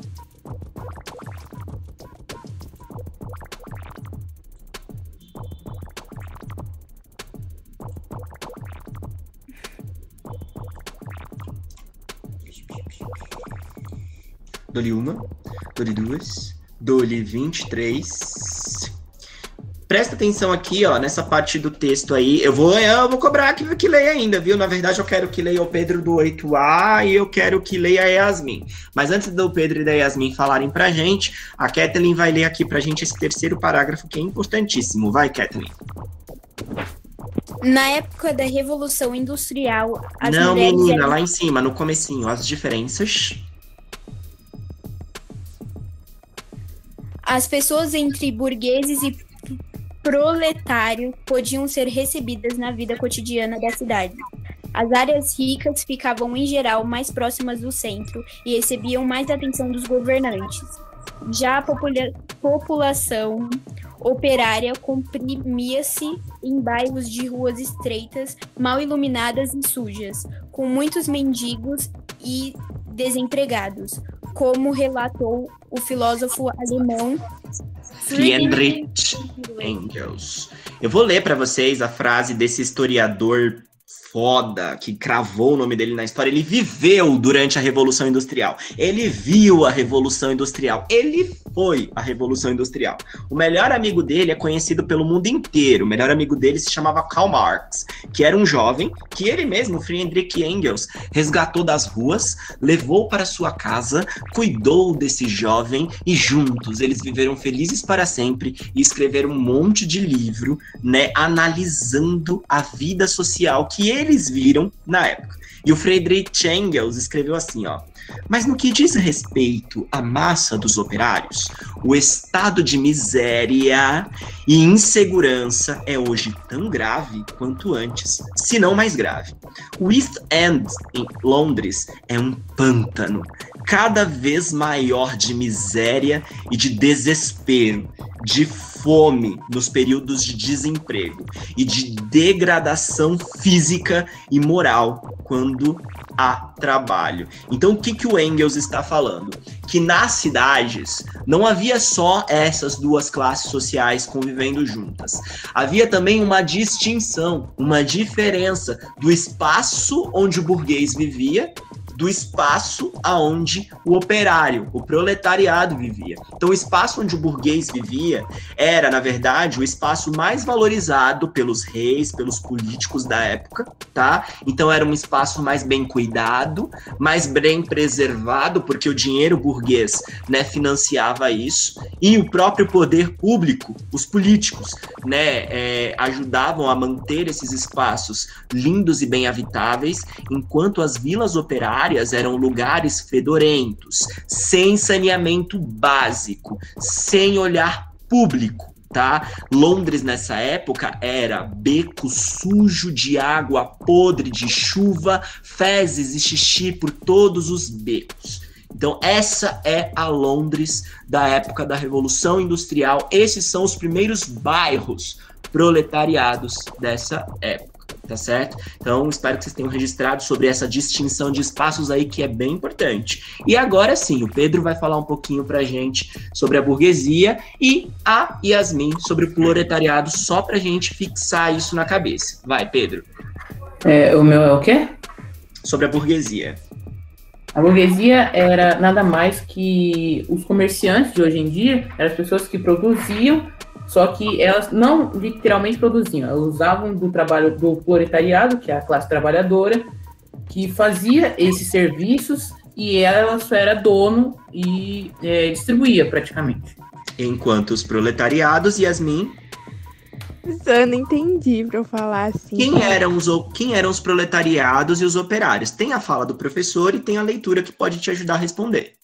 Dou-lhe uma, dou-lhe duas, dou-lhe vinte e três. Presta atenção aqui, ó, nessa parte do texto aí. Eu vou, eu vou cobrar que, que leia ainda, viu? Na verdade, eu quero que leia o Pedro do oito A e eu quero que leia a Yasmin. Mas antes do Pedro e da Yasmin falarem pra gente, a Kathleen vai ler aqui pra gente esse terceiro parágrafo que é importantíssimo. Vai, Kathleen. Na época da Revolução Industrial, as Não, mulheres... menina, eram... lá em cima, no comecinho, as diferenças... As pessoas entre burgueses e proletário podiam ser recebidas na vida cotidiana da cidade. As áreas ricas ficavam, em geral, mais próximas do centro e recebiam mais atenção dos governantes. Já a popula- população operária comprimia-se em bairros de ruas estreitas, mal iluminadas e sujas, com muitos mendigos e desempregados, como relatou o filósofo alemão Friedrich Engels. Eu vou ler para vocês a frase desse historiador foda, que cravou o nome dele na história. Ele viveu durante a Revolução Industrial. Ele viu a Revolução Industrial. Ele foi a Revolução Industrial. O melhor amigo dele é conhecido pelo mundo inteiro. O melhor amigo dele se chamava Karl Marx, que era um jovem que ele mesmo, Friedrich Engels, resgatou das ruas, levou para sua casa, cuidou desse jovem e juntos eles viveram felizes para sempre e escreveram um monte de livro, né, analisando a vida social que ele eles viram na época. E o Friedrich Engels escreveu assim, ó: mas no que diz respeito à massa dos operários, o estado de miséria e insegurança é hoje tão grave quanto antes, se não mais grave. O East End, em Londres, é um pântano cada vez maior de miséria e de desespero, de fome nos períodos de desemprego e de degradação física e moral quando há trabalho. Então, o que, que o Engels está falando? Que nas cidades não havia só essas duas classes sociais convivendo juntas. Havia também uma distinção, uma diferença do espaço onde o burguês vivia do espaço aonde o operário, o proletariado vivia. Então, o espaço onde o burguês vivia era, na verdade, o espaço mais valorizado pelos reis, pelos políticos da época, tá? Então, era um espaço mais bem cuidado, mais bem preservado, porque o dinheiro burguês, né, financiava isso, e o próprio poder público, os políticos, né, é, ajudavam a manter esses espaços lindos e bem habitáveis, enquanto as vilas operárias eram lugares fedorentos, sem saneamento básico, sem olhar público, tá? Londres nessa época era beco sujo de água podre, de chuva, fezes e xixi por todos os becos. Então essa é a Londres da época da Revolução Industrial. Esses são os primeiros bairros proletariados dessa época. Tá certo? Então, espero que vocês tenham registrado sobre essa distinção de espaços aí, que é bem importante. E agora sim, o Pedro vai falar um pouquinho pra gente sobre a burguesia e a Yasmin sobre o proletariado, só pra gente fixar isso na cabeça. Vai, Pedro. É, o meu é o quê? Sobre a burguesia. A burguesia era nada mais que os comerciantes de hoje em dia, eram as pessoas que produziam, só que elas não literalmente produziam, elas usavam do trabalho do proletariado, que é a classe trabalhadora, que fazia esses serviços e ela só era dono e é, distribuía praticamente. Enquanto os proletariados, Yasmin... Eu não entendi pra eu falar assim. Quem eram, os, quem eram os proletariados e os operários? Tem a fala do professor e tem a leitura que pode te ajudar a responder.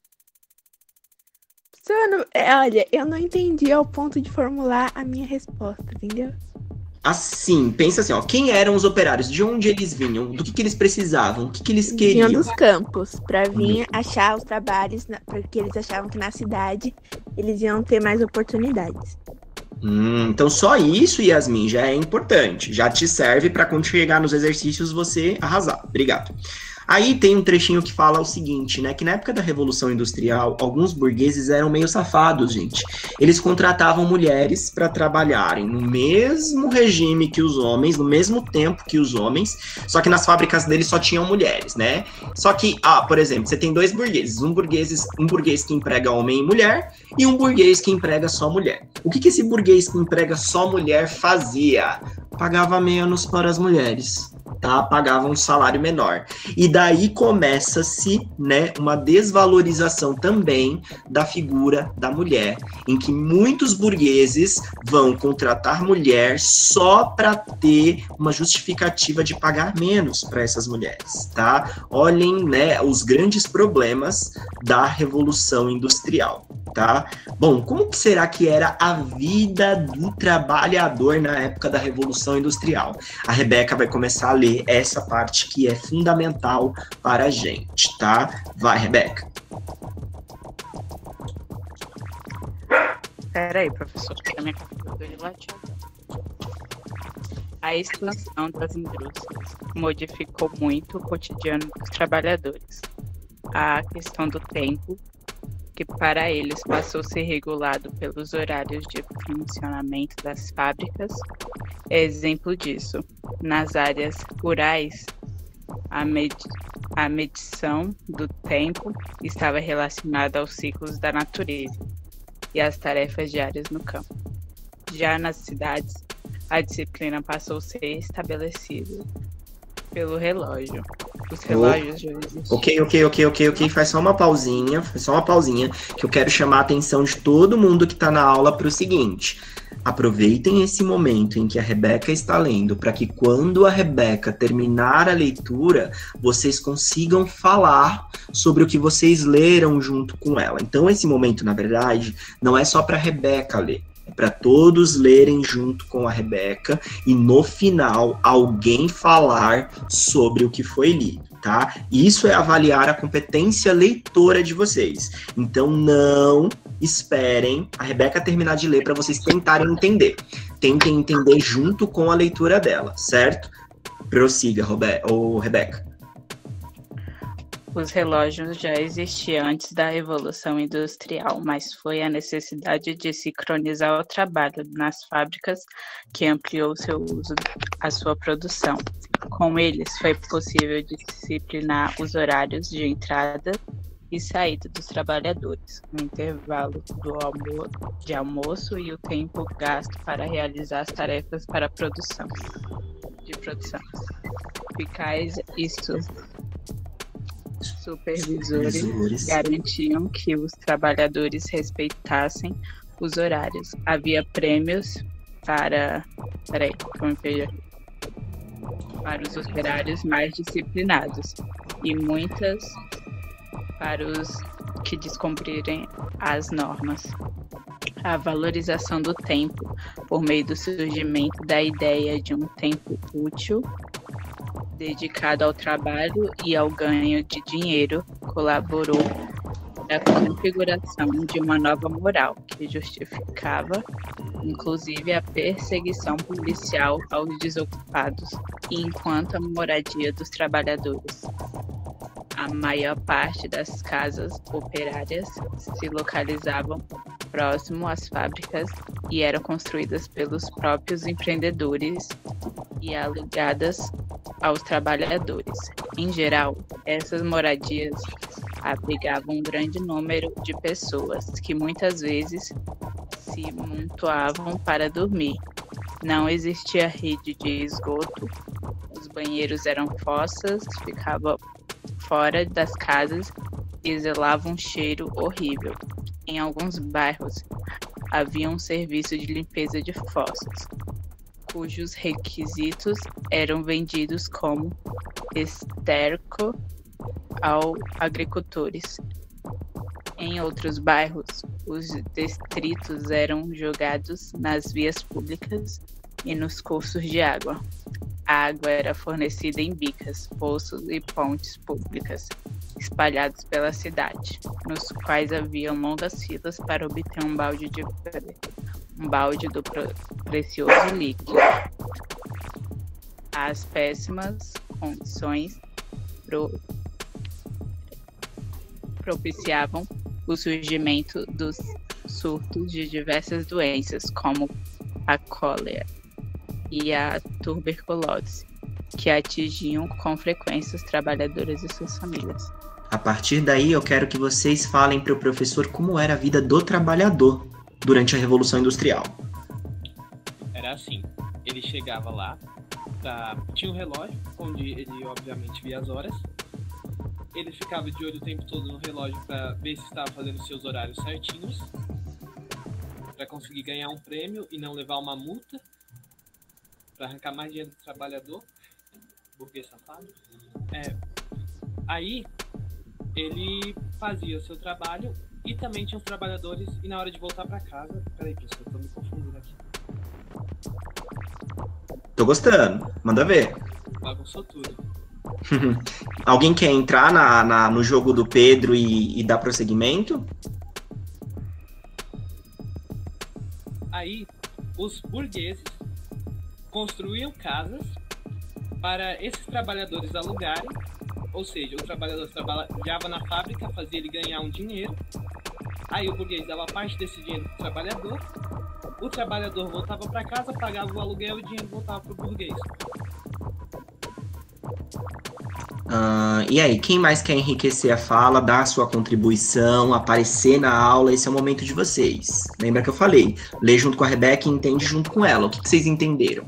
Não, é, olha, eu não entendi ao ponto de formular a minha resposta, entendeu? Assim, pensa assim, ó, quem eram os operários? De onde eles vinham? Do que, que eles precisavam? O que, que eles queriam? Vinham dos campos, pra vir achar os trabalhos, na, porque eles achavam que na cidade eles iam ter mais oportunidades. Hum, então só isso, Yasmin, já é importante. Já te serve para quando chegar nos exercícios você arrasar. Obrigado. Aí tem um trechinho que fala o seguinte, né, que na época da Revolução Industrial, alguns burgueses eram meio safados, gente. Eles contratavam mulheres para trabalharem no mesmo regime que os homens, no mesmo tempo que os homens, só que nas fábricas deles só tinham mulheres, né? Só que, ah, por exemplo, você tem dois burgueses, um burguês, um burguês que emprega homem e mulher e um burguês que emprega só mulher. O que que esse burguês que emprega só mulher fazia? Pagava menos para as mulheres. Tá, pagava um salário menor. E daí começa-se, né, uma desvalorização também da figura da mulher, em que muitos burgueses vão contratar mulher só para ter uma justificativa de pagar menos para essas mulheres, tá? Olhem, né, os grandes problemas da Revolução Industrial, tá? Bom, como que será que era a vida do trabalhador na época da Revolução Industrial? A Rebeca vai começar a ler essa parte que é fundamental para a gente, tá? Vai, Rebeca. Espera aí, professor, que a minha calculadora latiu. A expansão das indústrias modificou muito o cotidiano dos trabalhadores. A questão do tempo, que para eles passou a ser regulado pelos horários de funcionamento das fábricas, é exemplo disso. Nas áreas rurais, a, med a medição do tempo estava relacionada aos ciclos da natureza e às tarefas diárias no campo. Já nas cidades, a disciplina passou a ser estabelecida pelo relógio. Os relógios já existiam. Ok, ok, ok, ok, ok. Faz só uma pausinha, faz só uma pausinha, que eu quero chamar a atenção de todo mundo que está na aula para o seguinte. Aproveitem esse momento em que a Rebeca está lendo, para que quando a Rebeca terminar a leitura, vocês consigam falar sobre o que vocês leram junto com ela. Então, esse momento, na verdade, não é só para a Rebeca ler. É para todos lerem junto com a Rebeca e, no final, alguém falar sobre o que foi lido, tá? Isso é avaliar a competência leitora de vocês. Então, não esperem a Rebeca terminar de ler para vocês tentarem entender. Tentem entender junto com a leitura dela, certo? Prossiga, Robe- ou Rebeca. Os relógios já existiam antes da Revolução Industrial, mas foi a necessidade de sincronizar o trabalho nas fábricas que ampliou seu uso, a sua produção. Com eles, foi possível disciplinar os horários de entrada e saída dos trabalhadores, o intervalo do almo de almoço e o tempo gasto para realizar as tarefas para a produção. De produção. Eficaz, isso. Supervisores Supervisores. garantiam que os trabalhadores respeitassem os horários. Havia prêmios para, peraí, como eu para os operários mais disciplinados e muitas para os que descumprirem as normas. A valorização do tempo por meio do surgimento da ideia de um tempo útil dedicado ao trabalho e ao ganho de dinheiro, colaborou na configuração de uma nova moral que justificava, inclusive, a perseguição policial aos desocupados, enquanto a moradia dos trabalhadores. A maior parte das casas operárias se localizavam próximo às fábricas e eram construídas pelos próprios empreendedores e alugadas aos trabalhadores. Em geral, essas moradias abrigavam um grande número de pessoas que muitas vezes se amontoavam para dormir. Não existia rede de esgoto, os banheiros eram fossas, ficavam fora das casas e exalavam um cheiro horrível. Em alguns bairros havia um serviço de limpeza de fossas, cujos requisitos eram vendidos como esterco aos agricultores. Em outros bairros, os detritos eram jogados nas vias públicas e nos cursos de água. A água era fornecida em bicas, poços e pontes públicas espalhados pela cidade, nos quais haviam longas filas para obter um balde de um balde do precioso líquido. As péssimas condições pro, propiciavam o surgimento dos surtos de diversas doenças, como a cólera e a tuberculose, que atingiam com frequência os trabalhadores e suas famílias. A partir daí, eu quero que vocês falem para o professor como era a vida do trabalhador durante a Revolução Industrial. Era assim, ele chegava lá, tá, tinha um relógio, onde ele obviamente via as horas. Ele ficava de olho o tempo todo no relógio para ver se estava fazendo seus horários certinhos, para conseguir ganhar um prêmio e não levar uma multa, para arrancar mais dinheiro do trabalhador, burguês safado. É, aí, ele fazia o seu trabalho e também tinha os trabalhadores, e na hora de voltar para casa... Peraí, pessoal, eu tô me confundindo aqui. Tô gostando, manda ver. Bagunçou tudo. Alguém quer entrar na, na, no jogo do Pedro e, e dar prosseguimento? Aí, os burgueses construíam casas para esses trabalhadores alugarem, ou seja, o trabalhador trabalhava na fábrica, fazia ele ganhar um dinheiro, aí o burguês dava parte desse dinheiro para o trabalhador, o trabalhador voltava para casa, pagava o aluguel e o dinheiro voltava para o burguês. Uh, e aí, quem mais quer enriquecer a fala, dar a sua contribuição, aparecer na aula? Esse é o momento de vocês. Lembra que eu falei? Lê junto com a Rebeca e entende junto com ela. O que, que vocês entenderam?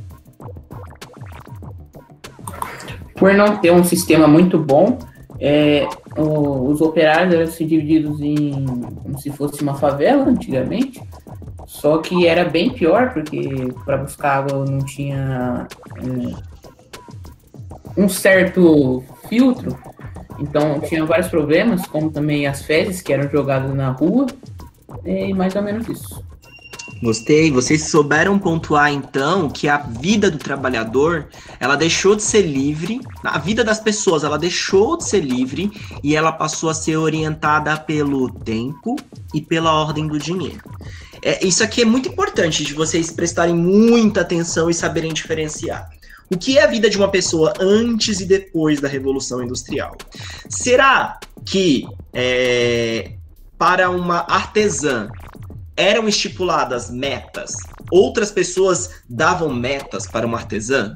Por não ter um sistema muito bom, é, o, os operários eram se divididos em como se fosse uma favela antigamente, só que era bem pior, porque para buscar água não tinha é, um certo filtro, então tinha vários problemas, como também as fezes que eram jogadas na rua, e mais ou menos isso. Gostei. Vocês souberam pontuar, então, que a vida do trabalhador, ela deixou de ser livre, a vida das pessoas, ela deixou de ser livre e ela passou a ser orientada pelo tempo e pela ordem do dinheiro. É, isso aqui é muito importante de vocês prestarem muita atenção e saberem diferenciar. O que é a vida de uma pessoa antes e depois da Revolução Industrial? Será que, é, para uma artesã, eram estipuladas metas? Outras pessoas davam metas para uma artesã?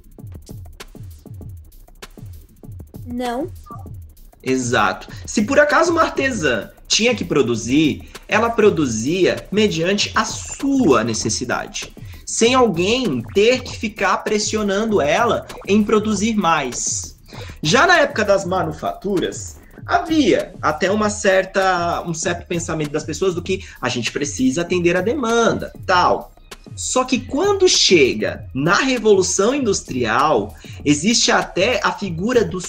Não. Exato. Se por acaso uma artesã tinha que produzir, ela produzia mediante a sua necessidade, sem alguém ter que ficar pressionando ela em produzir mais. Já na época das manufaturas, havia até uma certa, um certo pensamento das pessoas do que a gente precisa atender a demanda, tal. Só que quando chega na Revolução Industrial, existe até a figura do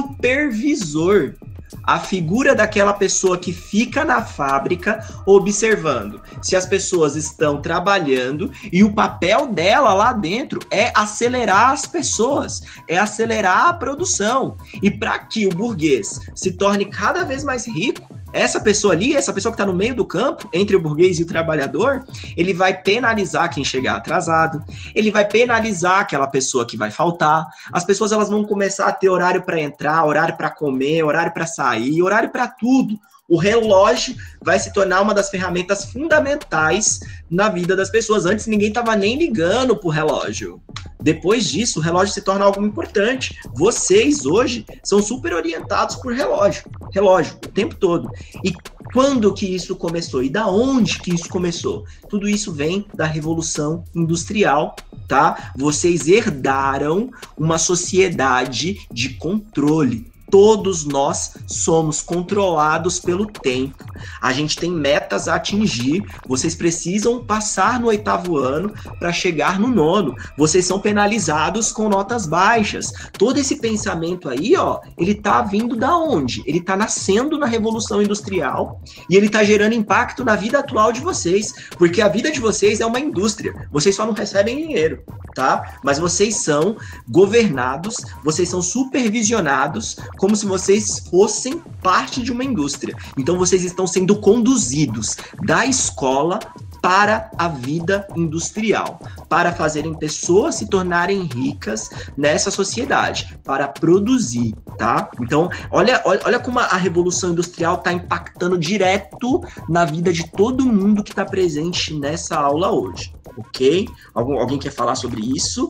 supervisor. A figura daquela pessoa que fica na fábrica observando se as pessoas estão trabalhando, e o papel dela lá dentro é acelerar as pessoas, é acelerar a produção. E para que o burguês se torne cada vez mais rico, essa pessoa ali, essa pessoa que está no meio do campo, entre o burguês e o trabalhador, ele vai penalizar quem chegar atrasado, ele vai penalizar aquela pessoa que vai faltar, as pessoas elas vão começar a ter horário para entrar, horário para comer, horário para sair, horário para tudo. O relógio vai se tornar uma das ferramentas fundamentais na vida das pessoas. Antes ninguém estava nem ligando pro relógio. Depois disso, o relógio se torna algo importante. Vocês hoje são super orientados por relógio. Relógio, o tempo todo. E quando que isso começou? E da onde que isso começou? Tudo isso vem da Revolução Industrial, tá? Vocês herdaram uma sociedade de controle. Todos nós somos controlados pelo tempo. A gente tem metas a atingir. Vocês precisam passar no oitavo ano para chegar no nono. Vocês são penalizados com notas baixas. Todo esse pensamento aí, ó, ele tá vindo da onde? Ele tá nascendo na Revolução Industrial e ele tá gerando impacto na vida atual de vocês, porque a vida de vocês é uma indústria. Vocês só não recebem dinheiro, tá? Mas vocês são governados, vocês são supervisionados, como se vocês fossem parte de uma indústria. Então vocês estão sendo conduzidos da escola para a vida industrial, para fazerem pessoas se tornarem ricas nessa sociedade, para produzir, tá? Então, olha, olha, olha como a Revolução Industrial está impactando direto na vida de todo mundo que está presente nessa aula hoje, ok? Algum, alguém quer falar sobre isso?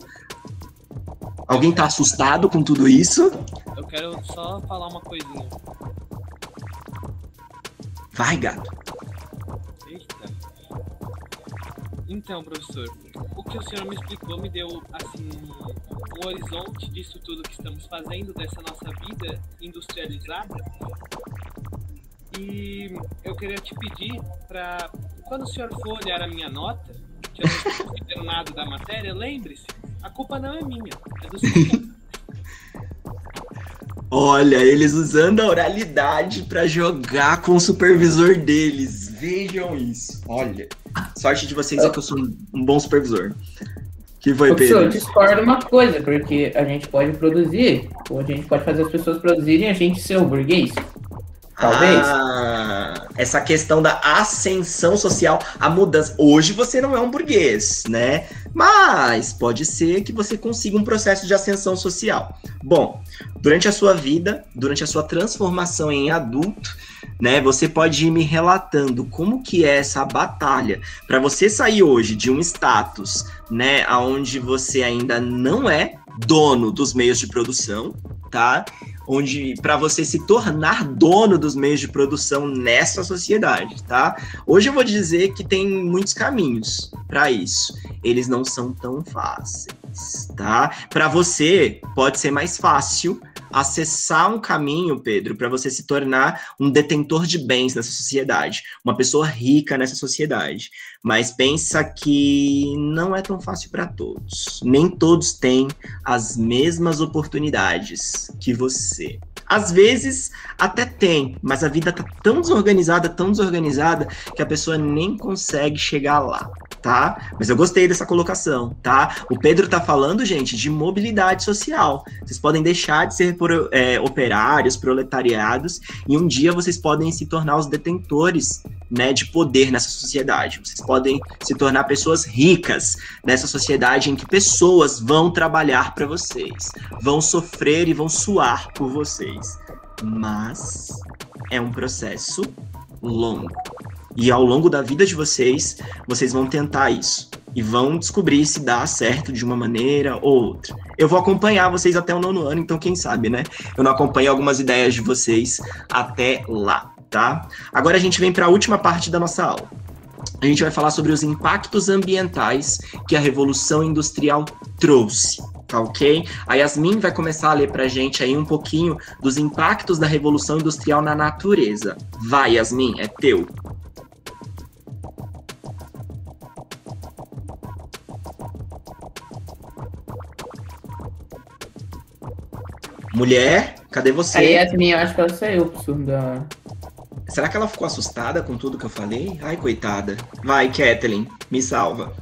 Alguém está assustado com tudo isso? Eu quero só falar uma coisinha. Vai, gato. Eita. Então, professor, o que o senhor me explicou me deu, assim, um horizonte disso tudo que estamos fazendo, dessa nossa vida industrializada. E eu queria te pedir para, quando o senhor for olhar a minha nota, que eu não estou entendendo nada da matéria, lembre-se, a culpa não é minha, é do senhor. Olha, eles usando a oralidade para jogar com o supervisor deles. Vejam isso. Olha, sorte de vocês é que eu sou um bom supervisor. Que foi, Pedro? Eu discordo uma coisa, porque a gente pode produzir, ou a gente pode fazer as pessoas produzirem e a gente ser o burguês. Talvez. Ah, essa questão da ascensão social, a mudança. Hoje você não é um burguês, né? Mas pode ser que você consiga um processo de ascensão social. Bom, durante a sua vida, durante a sua transformação em adulto, né, você pode ir me relatando como que é essa batalha para você sair hoje de um status, né, onde você ainda não é dono dos meios de produção, tá? Onde para você se tornar dono dos meios de produção nessa sociedade, tá? Hoje eu vou dizer que tem muitos caminhos para isso. Eles não são tão fáceis, tá? Para você pode ser mais fácil acessar um caminho, Pedro, para você se tornar um detentor de bens nessa sociedade, uma pessoa rica nessa sociedade. Mas pensa que não é tão fácil para todos. Nem todos têm as mesmas oportunidades que você. Às vezes até tem, mas a vida tá tão desorganizada, tão desorganizada, que a pessoa nem consegue chegar lá, tá? Mas eu gostei dessa colocação, tá? O Pedro tá falando, gente, de mobilidade social. Vocês podem deixar de ser por, é, operários, proletariados, e um dia vocês podem se tornar os detentores, né, de poder nessa sociedade. Vocês podem se tornar pessoas ricas nessa sociedade em que pessoas vão trabalhar para vocês, vão sofrer e vão suar por vocês. Mas é um processo longo. E ao longo da vida de vocês, vocês vão tentar isso. E vão descobrir se dá certo de uma maneira ou outra. Eu vou acompanhar vocês até o nono ano, então quem sabe, né? Eu não acompanho algumas ideias de vocês até lá, tá? Agora a gente vem para a última parte da nossa aula. A gente vai falar sobre os impactos ambientais que a Revolução Industrial trouxe, tá ok? A Yasmin vai começar a ler pra gente aí um pouquinho dos impactos da Revolução Industrial na natureza. Vai, Yasmin, é teu. Mulher, cadê você? Aí, Yasmin, eu acho que ela saiu pro da... Será que ela ficou assustada com tudo que eu falei? Ai, coitada. Vai, Kathleen, me salva.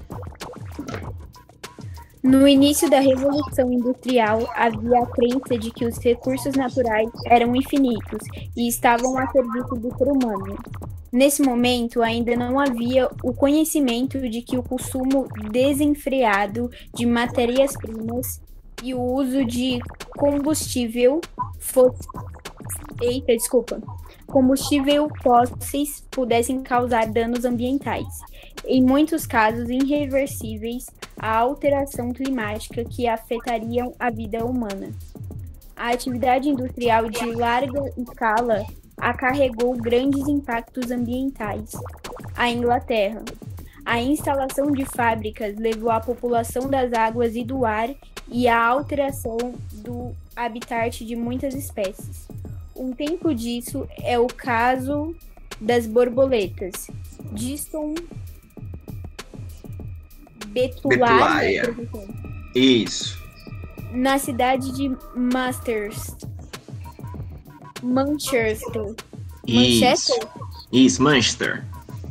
No início da Revolução Industrial, havia a crença de que os recursos naturais eram infinitos e estavam a serviço do ser humano. Nesse momento, ainda não havia o conhecimento de que o consumo desenfreado de matérias-primas e o uso de combustível fóssil, eita, desculpa, combustível fósseis pudessem causar danos ambientais, em muitos casos irreversíveis, a alteração climática que afetariam a vida humana. A atividade industrial de larga escala acarregou grandes impactos ambientais. A Inglaterra. A instalação de fábricas levou à população das águas e do ar e à alteração do habitat de muitas espécies. Um tempo disso é o caso das borboletas. Diston Betularia, Betularia. Isso. Na cidade de Masters, Manchester. Isso. Manchester? Isso, Manchester.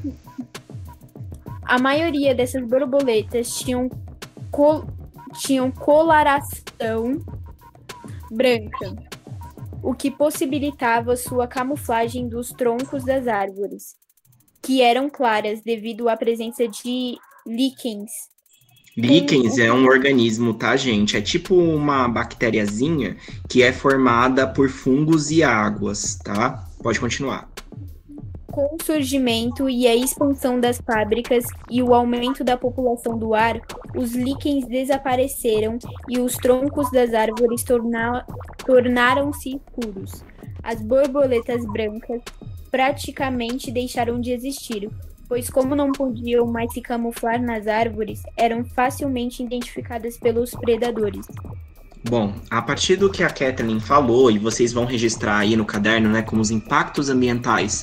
A maioria dessas borboletas tinham, col tinham coloração branca, o que possibilitava sua camuflagem dos troncos das árvores, que eram claras devido à presença de líquens. Líquens é um organismo, tá, gente? É tipo uma bactériazinha que é formada por fungos e águas, tá? Pode continuar. Com o surgimento e a expansão das fábricas e o aumento da população do ar, os líquens desapareceram e os troncos das árvores torna tornaram-se escuros. As borboletas brancas praticamente deixaram de existir, pois como não podiam mais se camuflar nas árvores, eram facilmente identificadas pelos predadores. Bom, a partir do que a Kathleen falou, e vocês vão registrar aí no caderno, né, como os impactos ambientais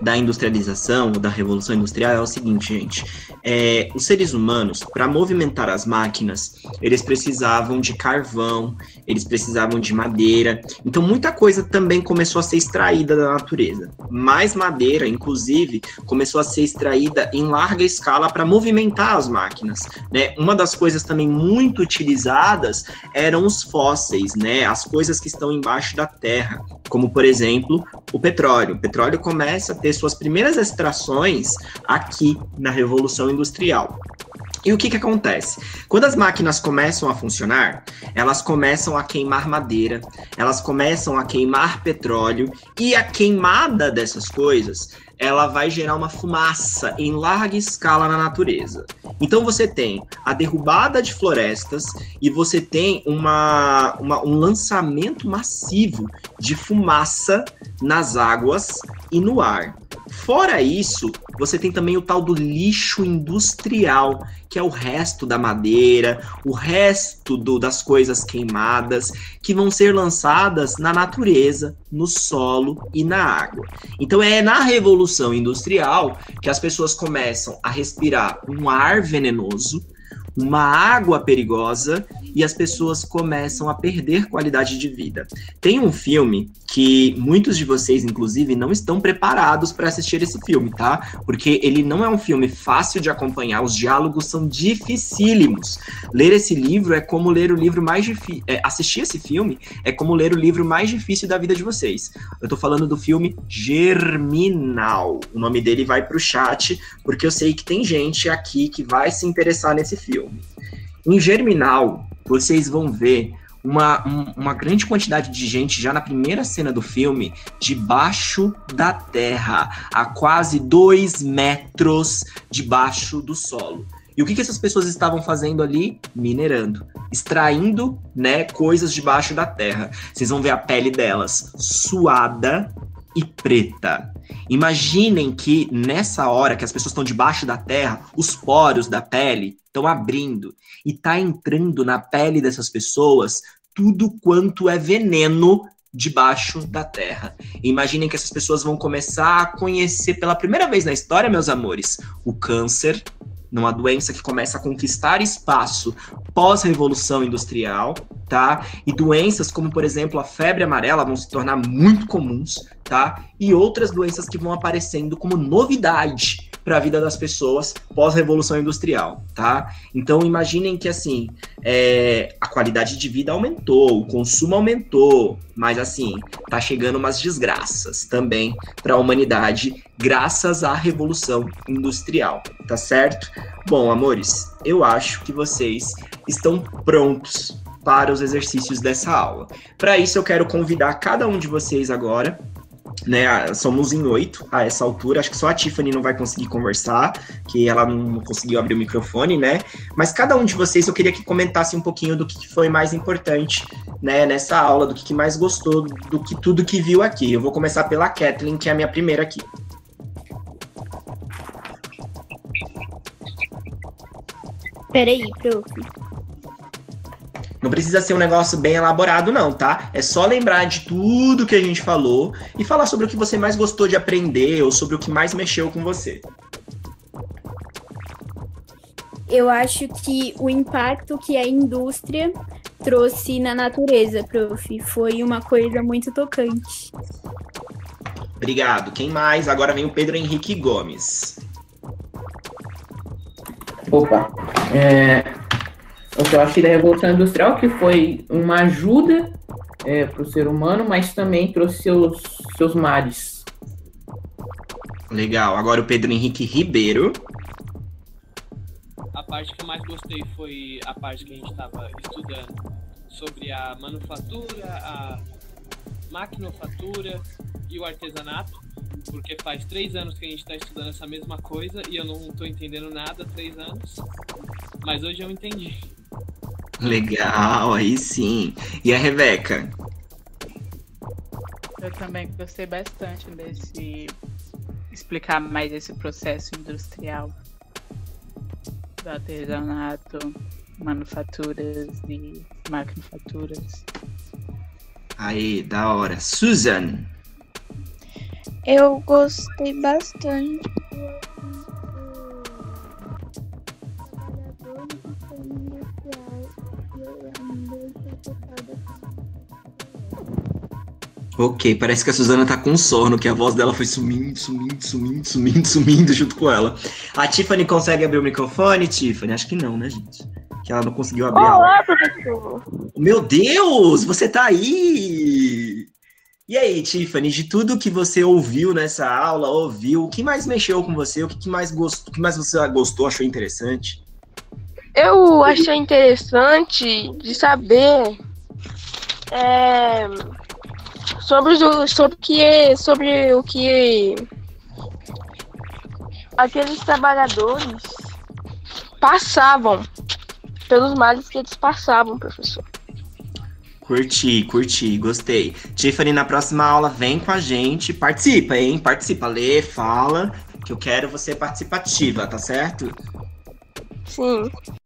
da industrialização, ou da Revolução Industrial, é o seguinte, gente. É, os seres humanos, para movimentar as máquinas, eles precisavam de carvão, eles precisavam de madeira. Então, muita coisa também começou a ser extraída da natureza. Mais madeira, inclusive, começou a ser extraída em larga escala para movimentar as máquinas, né? Uma das coisas também muito utilizadas eram os fósseis, né? As coisas que estão embaixo da terra, como, por exemplo, o petróleo. O petróleo começa a ter suas primeiras extrações aqui na Revolução Industrial. E o que que acontece? Quando as máquinas começam a funcionar, elas começam a queimar madeira, elas começam a queimar petróleo, e a queimada dessas coisas, ela vai gerar uma fumaça em larga escala na natureza. Então você tem a derrubada de florestas e você tem uma, uma, um lançamento massivo de fumaça nas águas e no ar. Fora isso, você tem também o tal do lixo industrial, que é o resto da madeira, o resto do, das coisas queimadas, que vão ser lançadas na natureza, no solo e na água. Então é na Revolução Industrial que as pessoas começam a respirar um ar venenoso, uma água perigosa, e as pessoas começam a perder qualidade de vida. Tem um filme que muitos de vocês, inclusive, não estão preparados para assistir esse filme, tá? Porque ele não é um filme fácil de acompanhar, os diálogos são dificílimos. Ler esse livro é como ler o livro mais difícil... É, assistir esse filme é como ler o livro mais difícil da vida de vocês. Eu tô falando do filme Germinal. O nome dele vai pro chat, porque eu sei que tem gente aqui que vai se interessar nesse filme. Em Germinal, vocês vão ver uma, um, uma grande quantidade de gente já na primeira cena do filme, debaixo da terra, a quase dois metros debaixo do solo. E o que, que essas pessoas estavam fazendo ali? Minerando, extraindo, né, coisas debaixo da terra. Vocês vão ver a pele delas suada e preta. Imaginem que nessa hora que as pessoas estão debaixo da terra, os poros da pele estão abrindo e tá entrando na pele dessas pessoas tudo quanto é veneno debaixo da terra. E imaginem que essas pessoas vão começar a conhecer pela primeira vez na história, meus amores, o câncer, numa doença que começa a conquistar espaço pós-revolução industrial, tá? E doenças como, por exemplo, a febre amarela vão se tornar muito comuns, tá? E outras doenças que vão aparecendo como novidade para a vida das pessoas pós-revolução industrial, tá? Então, imaginem que, assim, é, a qualidade de vida aumentou, o consumo aumentou, mas, assim, tá chegando umas desgraças também para a humanidade, graças à revolução industrial, tá certo? Bom, amores, eu acho que vocês estão prontos para os exercícios dessa aula. Para isso, eu quero convidar cada um de vocês agora, né, somos em oito a essa altura, acho que só a Tiffany não vai conseguir conversar, que ela não conseguiu abrir o microfone, né, mas cada um de vocês eu queria que comentasse um pouquinho do que foi mais importante, né, nessa aula, do que mais gostou, do que tudo que viu aqui. Eu vou começar pela Kathleen, que é a minha primeira aqui. Peraí, prof. Não precisa ser um negócio bem elaborado, não, tá? É só lembrar de tudo que a gente falou e falar sobre o que você mais gostou de aprender ou sobre o que mais mexeu com você. Eu acho que o impacto que a indústria trouxe na natureza, prof, foi uma coisa muito tocante. Obrigado. Quem mais? Agora vem o Pedro Henrique Gomes. Opa, é... o que eu achei da Revolução Industrial que foi uma ajuda é, para o ser humano, mas também trouxe seus, seus males. Legal. Agora o Pedro Henrique Ribeiro. A parte que eu mais gostei foi a parte que a gente estava estudando sobre a manufatura, a maquinofatura e o artesanato, porque faz três anos que a gente está estudando essa mesma coisa e eu não estou entendendo nada há três anos, mas hoje eu entendi. Legal, aí sim. E a Rebeca? Eu também gostei bastante desse... explicar mais esse processo industrial do artesanato, manufaturas e maquinofaturas. Aí, da hora. Susan? Eu gostei bastante. Ok, parece que a Suzana tá com sono, que a voz dela foi sumindo, sumindo, sumindo, sumindo, sumindo junto com ela. A Tiffany consegue abrir o microfone, Tiffany? Acho que não, né, gente? Que ela não conseguiu abrir a Olá, professor! Meu Deus, você tá aí! E aí, Tiffany, de tudo que você ouviu nessa aula, ouviu, o que mais mexeu com você? O que mais gostou, o que mais você gostou, achou interessante? Eu achei interessante de saber é, sobre, o, sobre, que, sobre o que aqueles trabalhadores passavam, pelos males que eles passavam, professor. Curti, curti, gostei. Tiffany, na próxima aula, vem com a gente, participa, hein? Participa, lê, fala, que eu quero você participativa, tá certo? Sim.